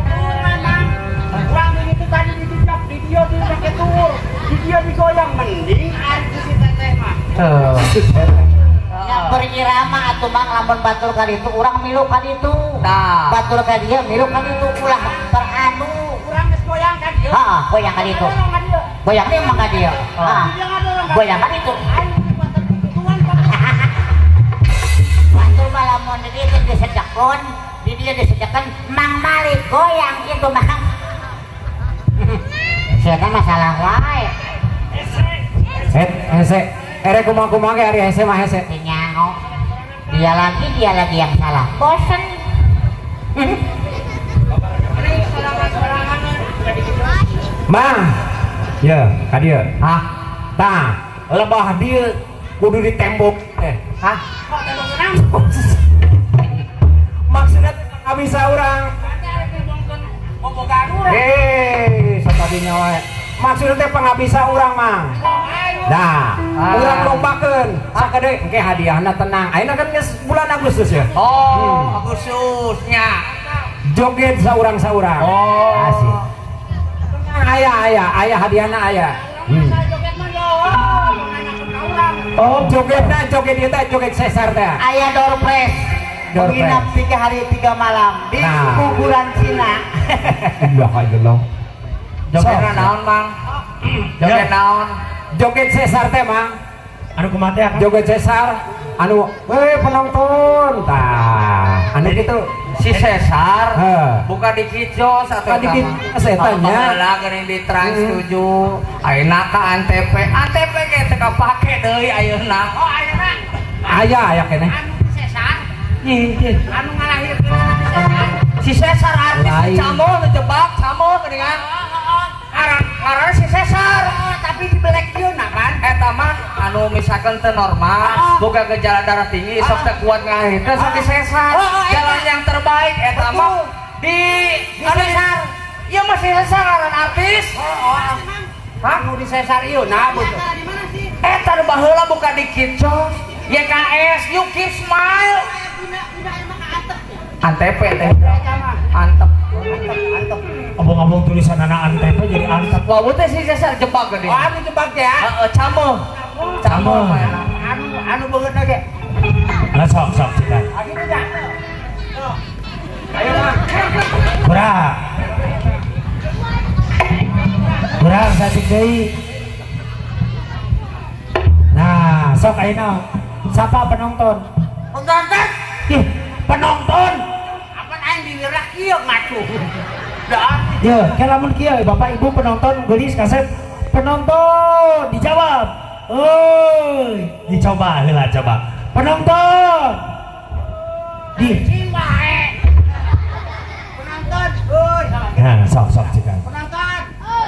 Speaker 3: Orang itu tadi dijak di dia di pakai tur, di dia digoyang mending arti si teteh mah.
Speaker 6: Yang berirama atuh mang lamun batur kali itu urang milu kali itu.
Speaker 1: Nah.
Speaker 6: Batur kali dia milu kali itu ulah teranu.
Speaker 3: Urang geus goyang kan dia.
Speaker 6: Heeh, goyang kali itu.
Speaker 3: Goyang kan dia.
Speaker 6: Goyang ini mah ka dia. Heeh.
Speaker 3: Dia ada orang
Speaker 6: goyangan itu. Waktu malam mau di dia disedekon, di dia disedekon, Mang Malik goyang itu Mang. Saya masalah wae.
Speaker 3: Eh, hese. Ere kumaha-kumaha ge ari hese mah hese.
Speaker 6: Nyango. Dia lagi, dia lagi yang salah. Bosen.
Speaker 3: Mang. Ya, ka dieu. Hah? Tah, lebah dieu kudu ditembok teh. Hah? Maksudnya nggak bisa orang. Hei, satadinya wae. Maksudnya teh pangabisa orang mang. Nah, urang lombakeun sakade engke hadiahna tenang. Ayeuna kan geus bulan Agustus ya.
Speaker 1: Oh, Agustusnya.
Speaker 3: Joget saurang-saurang.
Speaker 1: Oh.
Speaker 3: Asik. Aya aya aya hadiahna aya. Hmm. Oh, jogetna joget ieu teh joget sesar teh.
Speaker 6: Aya door press.
Speaker 3: Door
Speaker 6: Menginap
Speaker 3: press.
Speaker 6: tiga hari tiga malam di
Speaker 3: Nah.
Speaker 6: kuburan Cina.
Speaker 3: Iya kayak lo.
Speaker 1: Jogetna naon, Mang? Joget naon?
Speaker 3: Joget sesar teh mang.
Speaker 4: Anu kumaha teh Kang?
Speaker 3: Joget sesar anu weh penonton tah anu gitu
Speaker 1: Si Cesar
Speaker 3: Heh.
Speaker 1: buka di Kijos atau
Speaker 3: Buka di Kijos, etanya.
Speaker 1: lah geuning di Trans
Speaker 3: Hmm.
Speaker 1: tujuh. Ayeuna ka Antep. Antep ge teu kapake deui ayeuna. Oh, ayeuna.
Speaker 3: aya aya keneh.
Speaker 1: Anu Cesar. Ih, anu ngalahirkeun si Cesar artis
Speaker 3: Lain.
Speaker 1: Camo ngejebak Camo geuningan. Ngaran ngaran si Cesar. Tapi di Black Yuna kan eta mah anu misalkan teu normal boga gejala darah tinggi sok teu kuat ngahirkeun sok di Cesar. Jalan yang terbaik eta mah di Cesar. Ieu mah si Cesar ngaran artis. Hah? Anu di Cesar ieu nah betul. Eta nu baheula buka di Kijos Y K S You Keep Smile. Antep teh. Antep. Antep.
Speaker 4: Abang-abang tulisan anak Antep jadi Antep.
Speaker 1: Wah, teh si Cesar jebak gede.
Speaker 6: Oh, anu jebak ya.
Speaker 1: Heeh, Camo. Camo.
Speaker 6: Anu anu beungeut oge.
Speaker 4: Lah sok sok cikan.
Speaker 1: Ayo mah.
Speaker 4: Kurang. Kurang satik deui. Nah, sok ayeuna. Sapa penonton?
Speaker 1: Penonton.
Speaker 4: Ih, penonton.
Speaker 1: Apa aing diwirak kieu ngatuh. Da.
Speaker 4: Ya, kan lamun kieu Bapak Ibu penonton geulis kaset penonton dijawab. Oi, dicoba heula coba. Penonton. Di.
Speaker 1: Penonton. Euy.
Speaker 4: Nah, sok sok cikan.
Speaker 1: Penonton.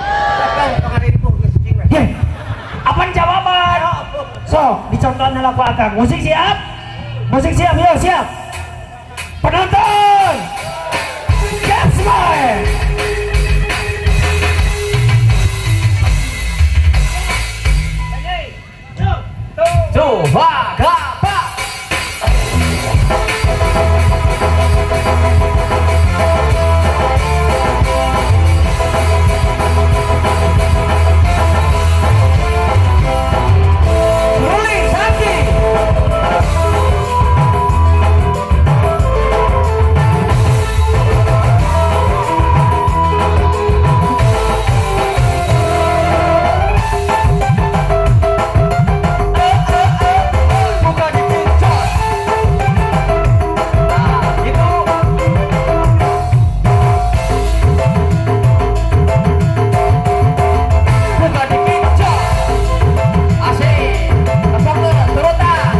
Speaker 4: Ye, apaan jawaban? Sok, dicontohin heula ku Akang. Musik siap? Musik siap, yuk siap. Penonton. Siap semua.
Speaker 1: Coba gapa. Ruling Sakti. Buka di Kijos. Nah, gitu. Buka di Kijos. Asik. Tepuk tangan, turutan.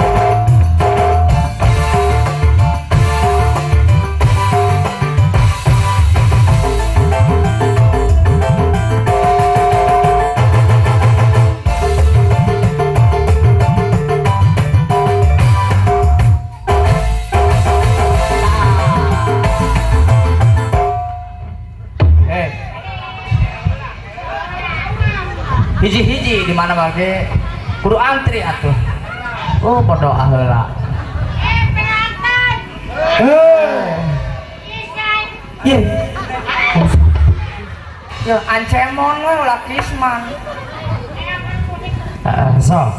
Speaker 1: Eh. Hiji-hiji di mana bage kudu antri atuh. Oh, berdoa heula.
Speaker 4: Ye,
Speaker 1: Ya ancemon we ulah kisman.
Speaker 4: ah, sok.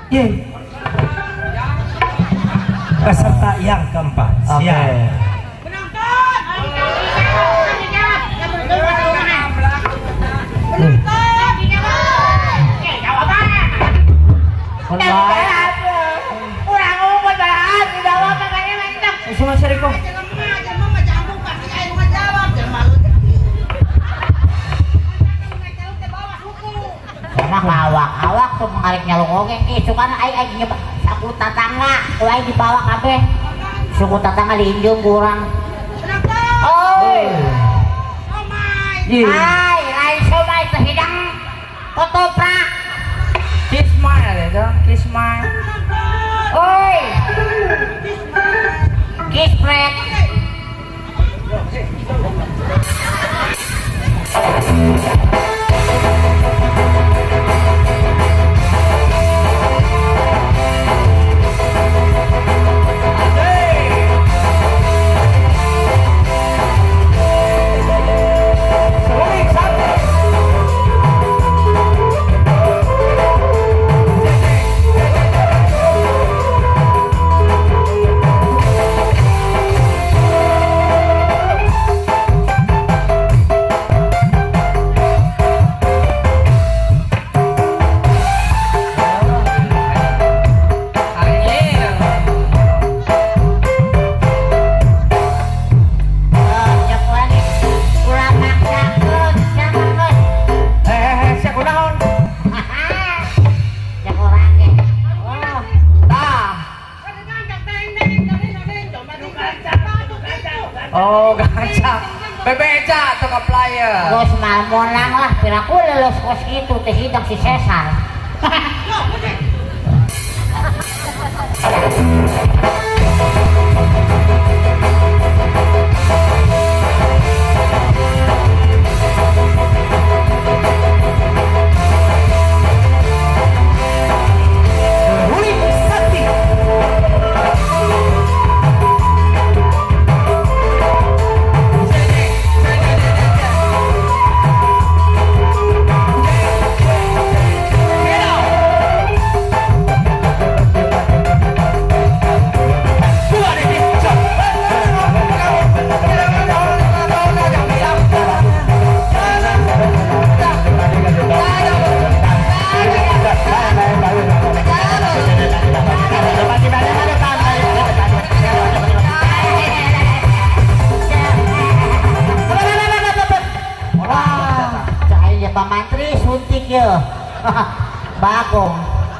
Speaker 4: Ye. Peserta yang keempat.
Speaker 2: Oke.
Speaker 4: Siap.
Speaker 1: Semua seriko.
Speaker 6: Karena awak-awak tuh mengarik nyalung oke, isu kan ai ai nyoba saku tatangga, ai dibawa kabeh. Suku tatangga diinjung kurang. Oh. Ai, lain somai teh hidang ketoprak.
Speaker 1: Kismile itu, kismile.
Speaker 6: Oi. Kispret.
Speaker 1: Oh, gacha. Bebeja atau ke player.
Speaker 6: Bos malmonang lah, piraku lulus kos itu teh hidang si Cesar. Bagong.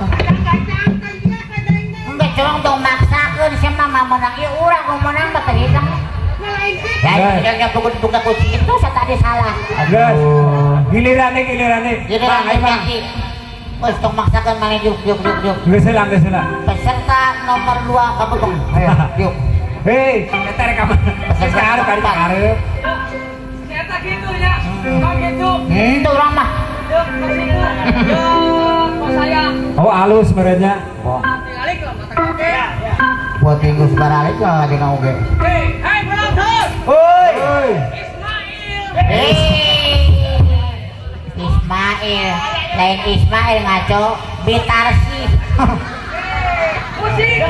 Speaker 6: Enggak curang dong maksakeun sia mah menang ieu urang ku menang teh hidang. Ya yang bukan-bukan kunci itu saya tadi salah.
Speaker 3: Aduh. Gilirannya gilirannya.
Speaker 6: Giliran lagi. Wes tong maksakeun mane juk juk juk juk.
Speaker 3: Geus heula geus heula.
Speaker 6: Peserta nomor dua kamu tong. Ayo yuk.
Speaker 3: Hei, eta rek kamu. Peserta hareup kali hareup.
Speaker 5: Ternyata gitu ya. Kok gitu?
Speaker 6: Itu urang mah.
Speaker 5: Yuk, ke situ. Yuk, kok saya.
Speaker 3: Oh, halus merenya.
Speaker 5: Tinggalin kalau mata oke. Ya, ya.
Speaker 6: Buat tinggus baralik lah lagi na oge.
Speaker 5: Hei, hai penonton.
Speaker 3: Oi. Oi.
Speaker 5: Ismail.
Speaker 6: Hei. Ismail, lain Ismail ngaco, Bitarsi.
Speaker 5: Musik.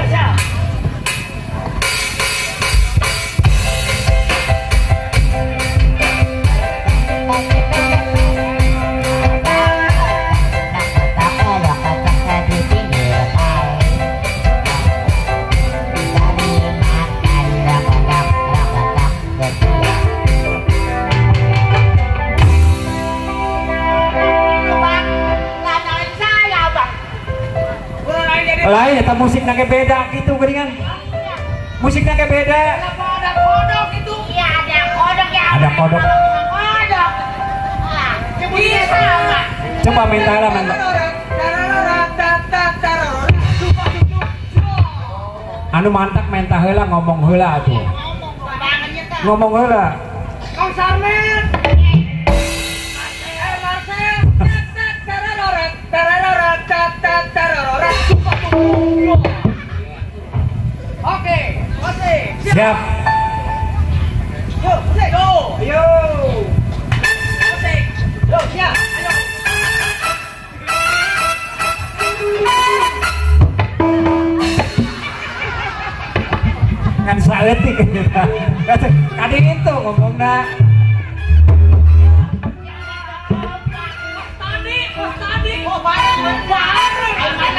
Speaker 3: Lain eta musik nake beda gitu geuningan. Musik nake beda.
Speaker 5: Kenapa ada kodok itu?
Speaker 6: Iya ada kodok ya.
Speaker 3: Ada kodok.
Speaker 6: Kodok. Ah,
Speaker 5: Iya sama.
Speaker 3: Coba minta lah minta. Anu mantak minta heula ngomong heula atuh. Ngomong heula.
Speaker 5: Kang Sarmen. Eh Marcel. Tararoret, tararoret, tararoret. Oke, masih.
Speaker 3: Siap.
Speaker 5: Yuk, musik. Yo, yo. Musik. Yo, siap. Ayo.
Speaker 3: ngan saeutik kali itu ngomongna
Speaker 5: Tadi, tadi, oh bareng, bareng.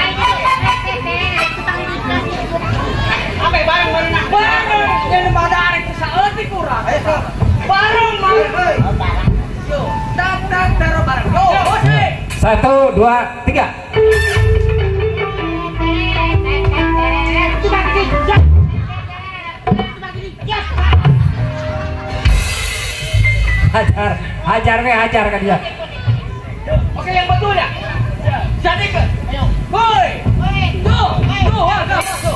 Speaker 5: Apa bareng bareng nak bareng? Jangan pada arek saeutik kurang. Bareng, bareng. Yo, tak tak taruh bareng. Yo, oke.
Speaker 3: Satu, dua, tiga. Hajar, hajar we, hajar kan dia.
Speaker 5: Oke, yang betul ya. Jadi ke. Ayo. Boy. Tuh, tuh, tuh, tuh.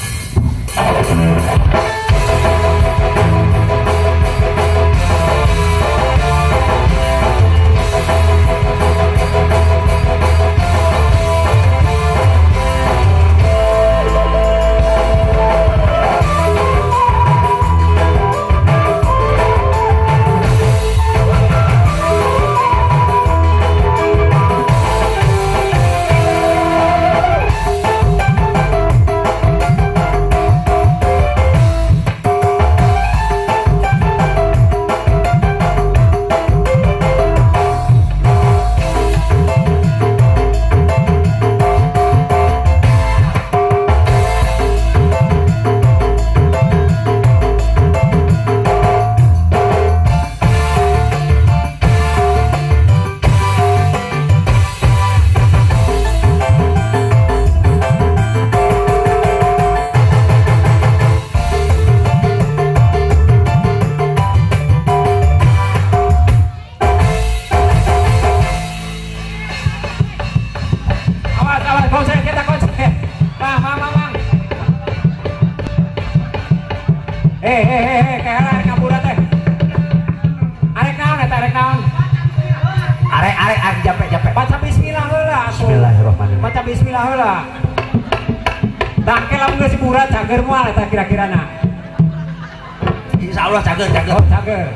Speaker 3: Eh, eh, eh, eh, kayak arek ngabura teh. Arek naon eta arek naon?
Speaker 1: Arek arek arek japek japek.
Speaker 3: Baca bismillah heula atuh.
Speaker 2: Bismillahirrahmanirrahim.
Speaker 3: Baca bismillah heula. Dangke lamun geus burat cager moal eta kira-kirana.
Speaker 1: Insyaallah cager cager.
Speaker 3: Oh, cager.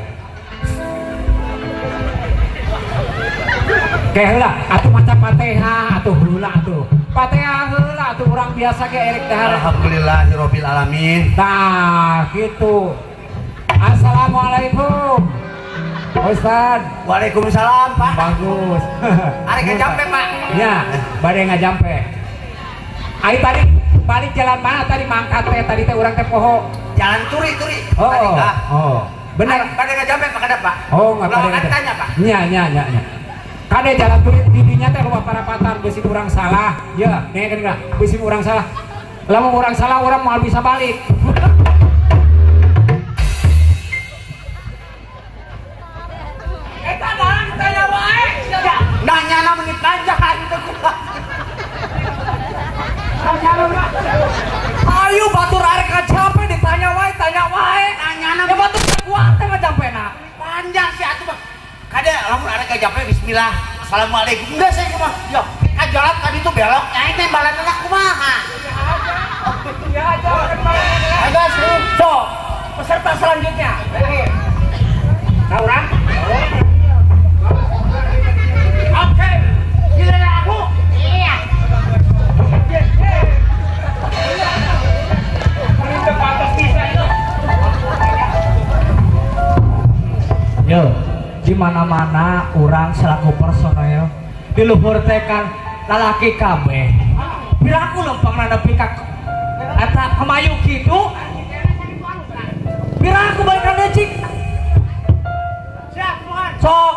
Speaker 3: Kayak heula atuh maca Fatihah atuh heula atuh. Fatihah heula atuh urang biasa ge erek dahar.
Speaker 2: Alhamdulillahirabbil alamin.
Speaker 3: Nah, gitu. Assalamualaikum. Ustaz.
Speaker 1: Waalaikumsalam, Pak.
Speaker 3: Bagus.
Speaker 1: Arek ngajampe, Pak.
Speaker 3: Ya, bade ngajampe. Ai tadi balik jalan mana tadi mangkat teh tadi teh urang teh poho.
Speaker 1: Jalan turi turi.
Speaker 3: Oh.
Speaker 1: Tadi, Kak.
Speaker 3: Oh. Bener.
Speaker 1: Pada ngajampe Pak kada, Pak.
Speaker 3: Oh, enggak
Speaker 1: Lawan
Speaker 3: pada.
Speaker 1: tanya, Pak.
Speaker 3: Nya, nya, nya, nya. Kade jalan turi di dinya teh loba parapatan beusi urang salah. Ya, nih kan enggak. Beusi urang salah. Lamun urang salah urang moal bisa balik.
Speaker 5: Eta naon ditanya wae.
Speaker 1: Nanya na menit panjang itu. Ayo batur arek ngajampe ditanya wae, tanya wae. Nanya na. Ya batur kuat teh ngajampena. Panjang sih atuh, Bang. Kada lamun arek ngajampe bismillah. Assalamualaikum. Enggak saya kumaha. Yo, kajalan tadi tuh belok. Nyai teh balanna kumaha?
Speaker 5: Ya, jangan main.
Speaker 1: Ada sih.
Speaker 5: So, peserta selanjutnya. Nah, orang? Oke. Giliran aku.
Speaker 6: Iya.
Speaker 1: Yo, di mana-mana orang selaku personel di luhur teh kan lalaki kabeh. Bila aku lempang nepi ka eta kemayu kitu. Bila aku balik ka cik.
Speaker 5: Siap, Tuhan.
Speaker 1: Sok.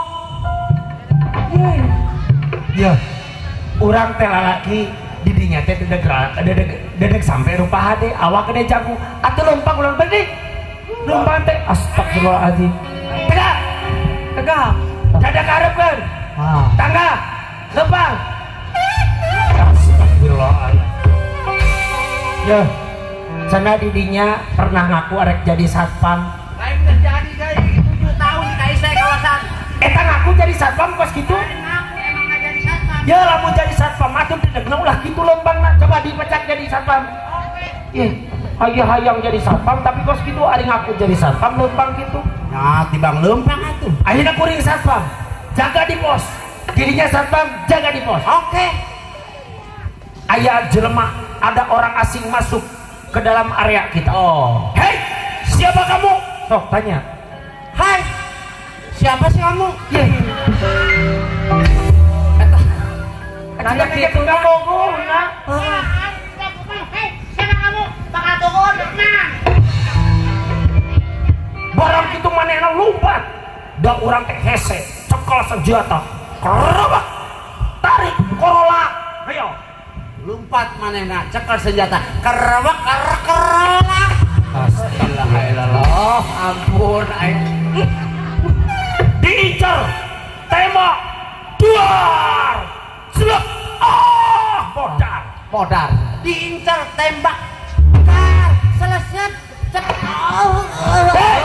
Speaker 2: Ya,
Speaker 1: Urang teh lalaki di dinya teh dedeg dedeg dedeg sampai rupa hade awak gede jago atuh lempang ulang bedik. Lempang teh astagfirullahaladzim. Tegak. Tegak. Dada karepkeun.
Speaker 2: ah,
Speaker 1: Tangga. Lempang. Astagfirullahaladzim. Ya, cenah didinya pernah ngaku arek jadi satpam.
Speaker 5: Lain terjadi dari tujuh tahun di K I S kawasan.
Speaker 1: Eta ngaku jadi satpam pas gitu.
Speaker 5: Aku emang nggak jadi satpam.
Speaker 1: Ya lamun jadi satpam atuh didegna ulah kitu lempangna coba dipecat jadi satpam. Ih, aya hayang jadi satpam tapi kos kitu ari ngaku jadi satpam lempang kitu.
Speaker 2: nah tibang lempang atuh.
Speaker 1: Ayeuna kuring satpam, jaga di pos. Dirinya satpam, jaga di pos. Oke. Aya jelema, ada orang asing masuk
Speaker 3: ke dalam area kita.
Speaker 1: Oh.
Speaker 3: Hei, siapa kamu? Sok tanya.
Speaker 1: Hai. Siapa sih kamu?
Speaker 3: Ye.
Speaker 1: Nanya gitu nggak mau nak?
Speaker 6: Hei, siapa kamu? Bakal tunggu nah.
Speaker 3: Barang itu manehna lumpat. Da urang teh hese, cekel senjata. Kerabak. Tarik korola. Ayo.
Speaker 2: Lompat manehna cekel senjata. Kerebek kerebek.
Speaker 1: Astagfirullah, ampun, aing.
Speaker 3: Diincar, tembak, duar, selek, ah, modar,
Speaker 1: Modar.
Speaker 2: Diincar tembak. Kar, selesai. Cekel.
Speaker 3: hei,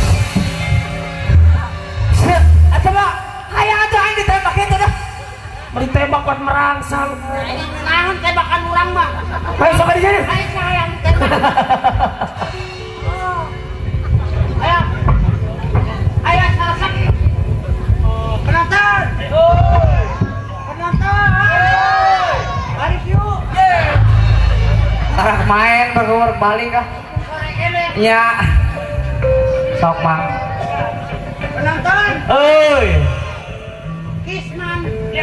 Speaker 1: Coba, kayak aja yang ditembak itu dah.
Speaker 3: beri tembak buat merangsang,
Speaker 6: Ini nahan tembakan orang mah.
Speaker 3: ayo sok di sini,
Speaker 6: Hai sayang tembak. Ayo. Ayo selesai. Penonton. Penonton. Mari yuk.
Speaker 1: Arah main berkuar balik kah?
Speaker 6: Sore ini.
Speaker 1: Ya. Sok mang.
Speaker 6: Penonton.
Speaker 1: Oi.
Speaker 6: Kisman.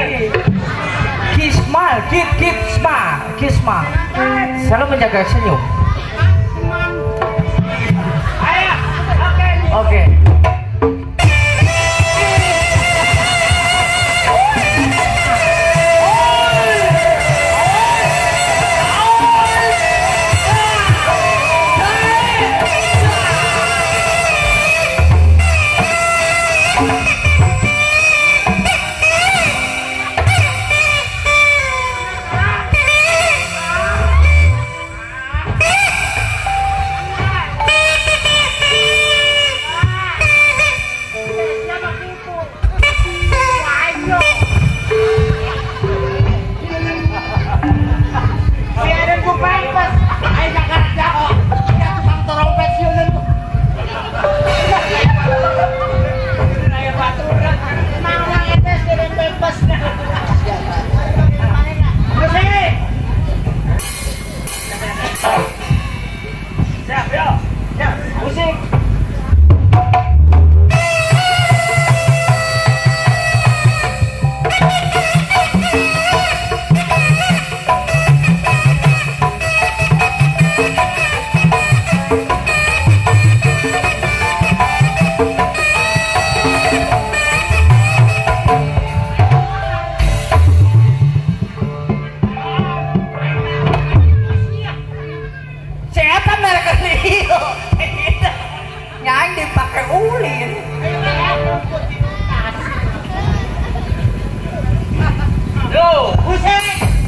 Speaker 1: Kisma, kit kit sma, kisma. Selalu menjaga senyum.
Speaker 6: Kisman. Ayo. Oke.
Speaker 1: Oke. Nyanyi dipakai ulin. Yo, pusing.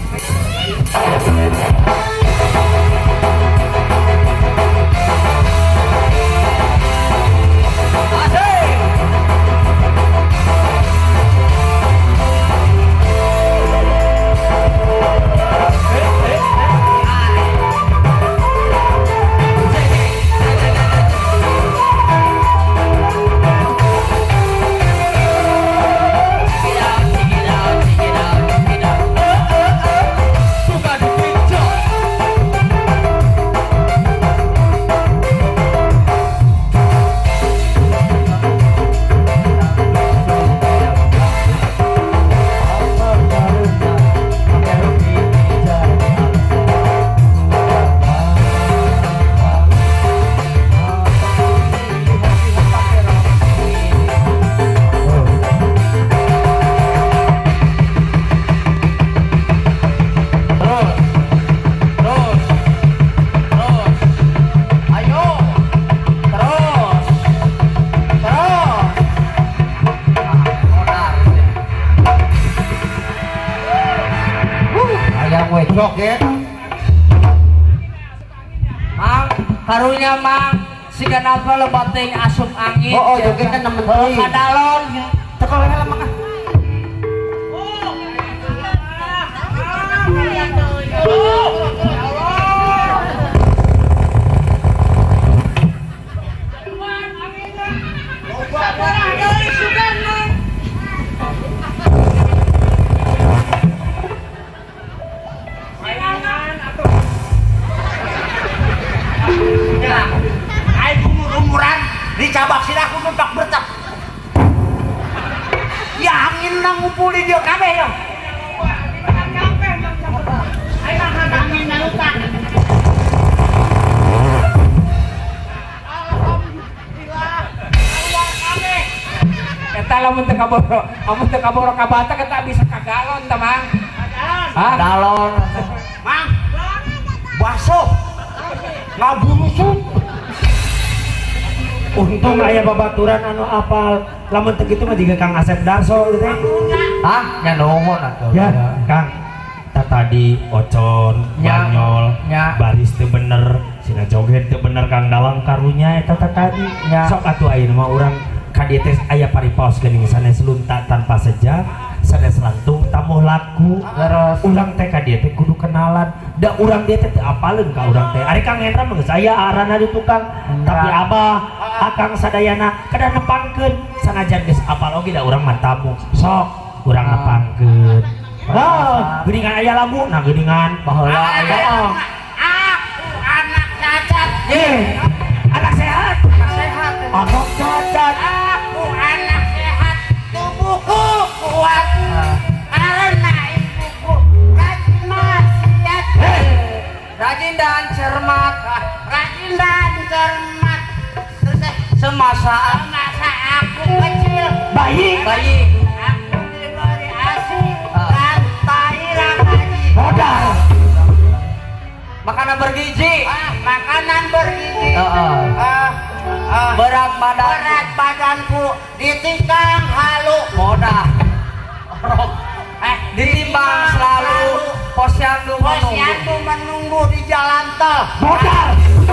Speaker 2: Joget.
Speaker 1: Mang, karunya mang, siga napa lebat teuing asup angin.
Speaker 2: Oh, oh, joget kan nemen teuing.
Speaker 1: Kadalon. Teu helm mah.
Speaker 3: ngumpul di dia kabeh ya. Eta lamun teu kaboro, amun teu kaboro ka bata kita bisa kagalon tah Mang. Hah?
Speaker 1: Galon.
Speaker 3: Mang. Baso. Ngaburusuk. Untung aya babaturan anu apal. Lamun teu kitu mah jiga Kang Asep Darso gitu teh.
Speaker 1: Hah? Nya nuhun atuh.
Speaker 3: Ya, Kang. Ta tadi ocon,
Speaker 1: Ya.
Speaker 3: banyol,
Speaker 1: Ya.
Speaker 3: baris teu bener, sina joget teu bener Kang dalang karunya eta ta tadi.
Speaker 1: Ya.
Speaker 3: Sok atuh ayeuna mah urang kadieu teh aya paripaos geuning sanes lunta tanpa sejak, sanes lantung tamuh laku.
Speaker 1: Terus
Speaker 3: Urang teh kadieu teh kudu kenalan. Da urang dia teh teu apaleun ka urang teh. Ari Kang Hendra mah geus aya arana di tukang, tapi Abah Akang sadayana kada nepangkeun sanajan geus apal oge da urang mah tamu. Sok urang nepangkeun. Wah, geuningan aya lagu, nah geuningan baheula aya.
Speaker 6: Aku anak cacat.
Speaker 3: Ye, anak sehat.
Speaker 1: anak sehat.
Speaker 3: Anak cacat.
Speaker 6: Aku anak sehat. Tubuhku kuat. Karena ibuku rajin maksiat.
Speaker 1: Rajin dan cermat.
Speaker 6: Rajin dan cermat. Terus eh,
Speaker 1: Semasa
Speaker 6: masa aku kecil.
Speaker 3: Bayi.
Speaker 1: bayi.
Speaker 6: Aku diberi asi
Speaker 1: Ah.
Speaker 6: dan tahiran haji.
Speaker 3: Modal.
Speaker 1: Makanan bergizi.
Speaker 6: Ah, makanan bergizi.
Speaker 1: Heeh.
Speaker 6: Ah, ah,
Speaker 1: Berat badan.
Speaker 6: berat badanku ditikang halu.
Speaker 1: Moda. Rok.
Speaker 6: Eh,
Speaker 1: Ditimbang selalu. Posyandu menunggu.
Speaker 6: posyandu menunggu di jalan tol.
Speaker 3: Modal.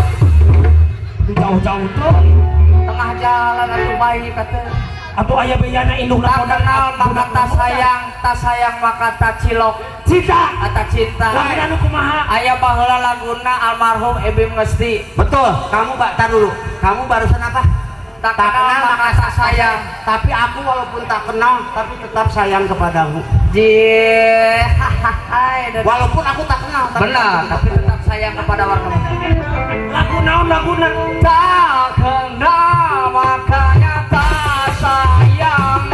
Speaker 3: Jauh-jauh tuh.
Speaker 1: Tengah jalan atuh bayi kata.
Speaker 3: Atau ayah beyana induk
Speaker 1: Tak kenal maka tak sayang, tak sayang maka tak cilok.
Speaker 3: Cinta.
Speaker 1: Atau cinta.
Speaker 3: Lamun anu kumaha?
Speaker 1: Aya baheula laguna almarhum Ebim Ngesti.
Speaker 2: Betul, kamu Mbak, tar dulu. Kamu barusan apa?
Speaker 1: Tak kenal maka tak sayang.
Speaker 2: Tapi aku walaupun tak kenal, tapi tetap sayang kepadamu.
Speaker 1: Jih, hahaha.
Speaker 2: Walaupun aku tak kenal, tapi
Speaker 1: Benar, tapi tetap sayang kepada warga.
Speaker 3: Lagu naon laguna?
Speaker 1: Tak kenal makanya tak sayang,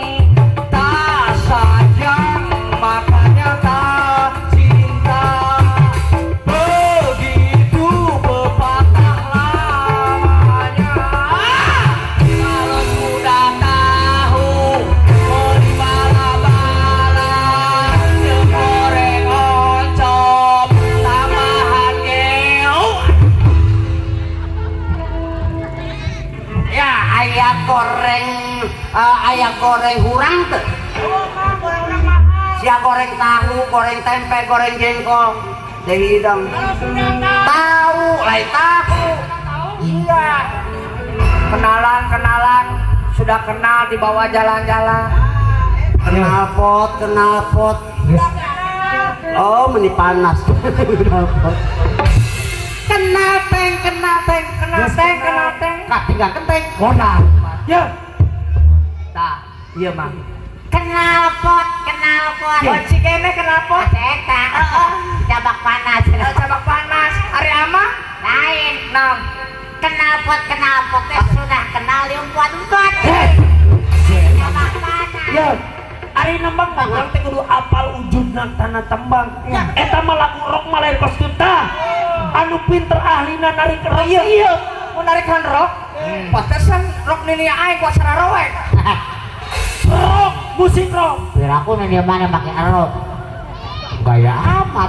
Speaker 1: tak sayang makanya tak cinta. Begitu pepatah lamanya. Kalau sudah tahu beli bala-bala, goreng oncom tambahan geo.
Speaker 6: Ya, ayam goreng, eh, ayam goreng hurang tuh. Sia goreng tahu, goreng tempe, goreng jengkol. Dari hidang. Tahu, lain tahu. Iya.
Speaker 1: Kenalan, kenalan, sudah kenal di bawah jalan-jalan.
Speaker 2: Kenal pot, kenal pot. Oh, meni panas. Kenal pot.
Speaker 1: Kenal teng, kenal teng, kenal teng, kenal teng.
Speaker 2: Kak tinggal kenteng.
Speaker 3: Modal. Ya.
Speaker 1: Tak, iya mah.
Speaker 6: Kenal pot, kenal pot.
Speaker 1: Oh, cikene kenal pot.
Speaker 6: Eta, heeh, jabak panas.
Speaker 1: Eh, Cabak panas. Ari ama?
Speaker 6: Lain.
Speaker 1: Enam.
Speaker 6: Kenal pot, kenal pot teh sudah kenal yang buat-buat. Jabak panas.
Speaker 3: Ya. Ari nembang mah urang teh kudu apal wujudna tanah tembang. Eta mah lagu rock mah lain kos kita. Anu pinter ahlina narik rock.
Speaker 1: Iya, iya. Mau narikan rok? Pantesan rok nini aing kuat sararowek.
Speaker 3: Rock, musik rock.
Speaker 6: Piraku nih dia mana pakai erok. Gaya amat.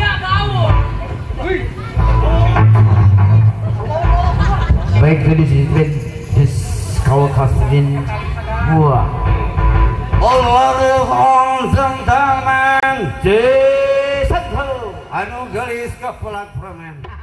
Speaker 2: Baik, ladies and gentlemen, this kau kasih buah. Allah tentang mang, anu gelis ke pelat permen.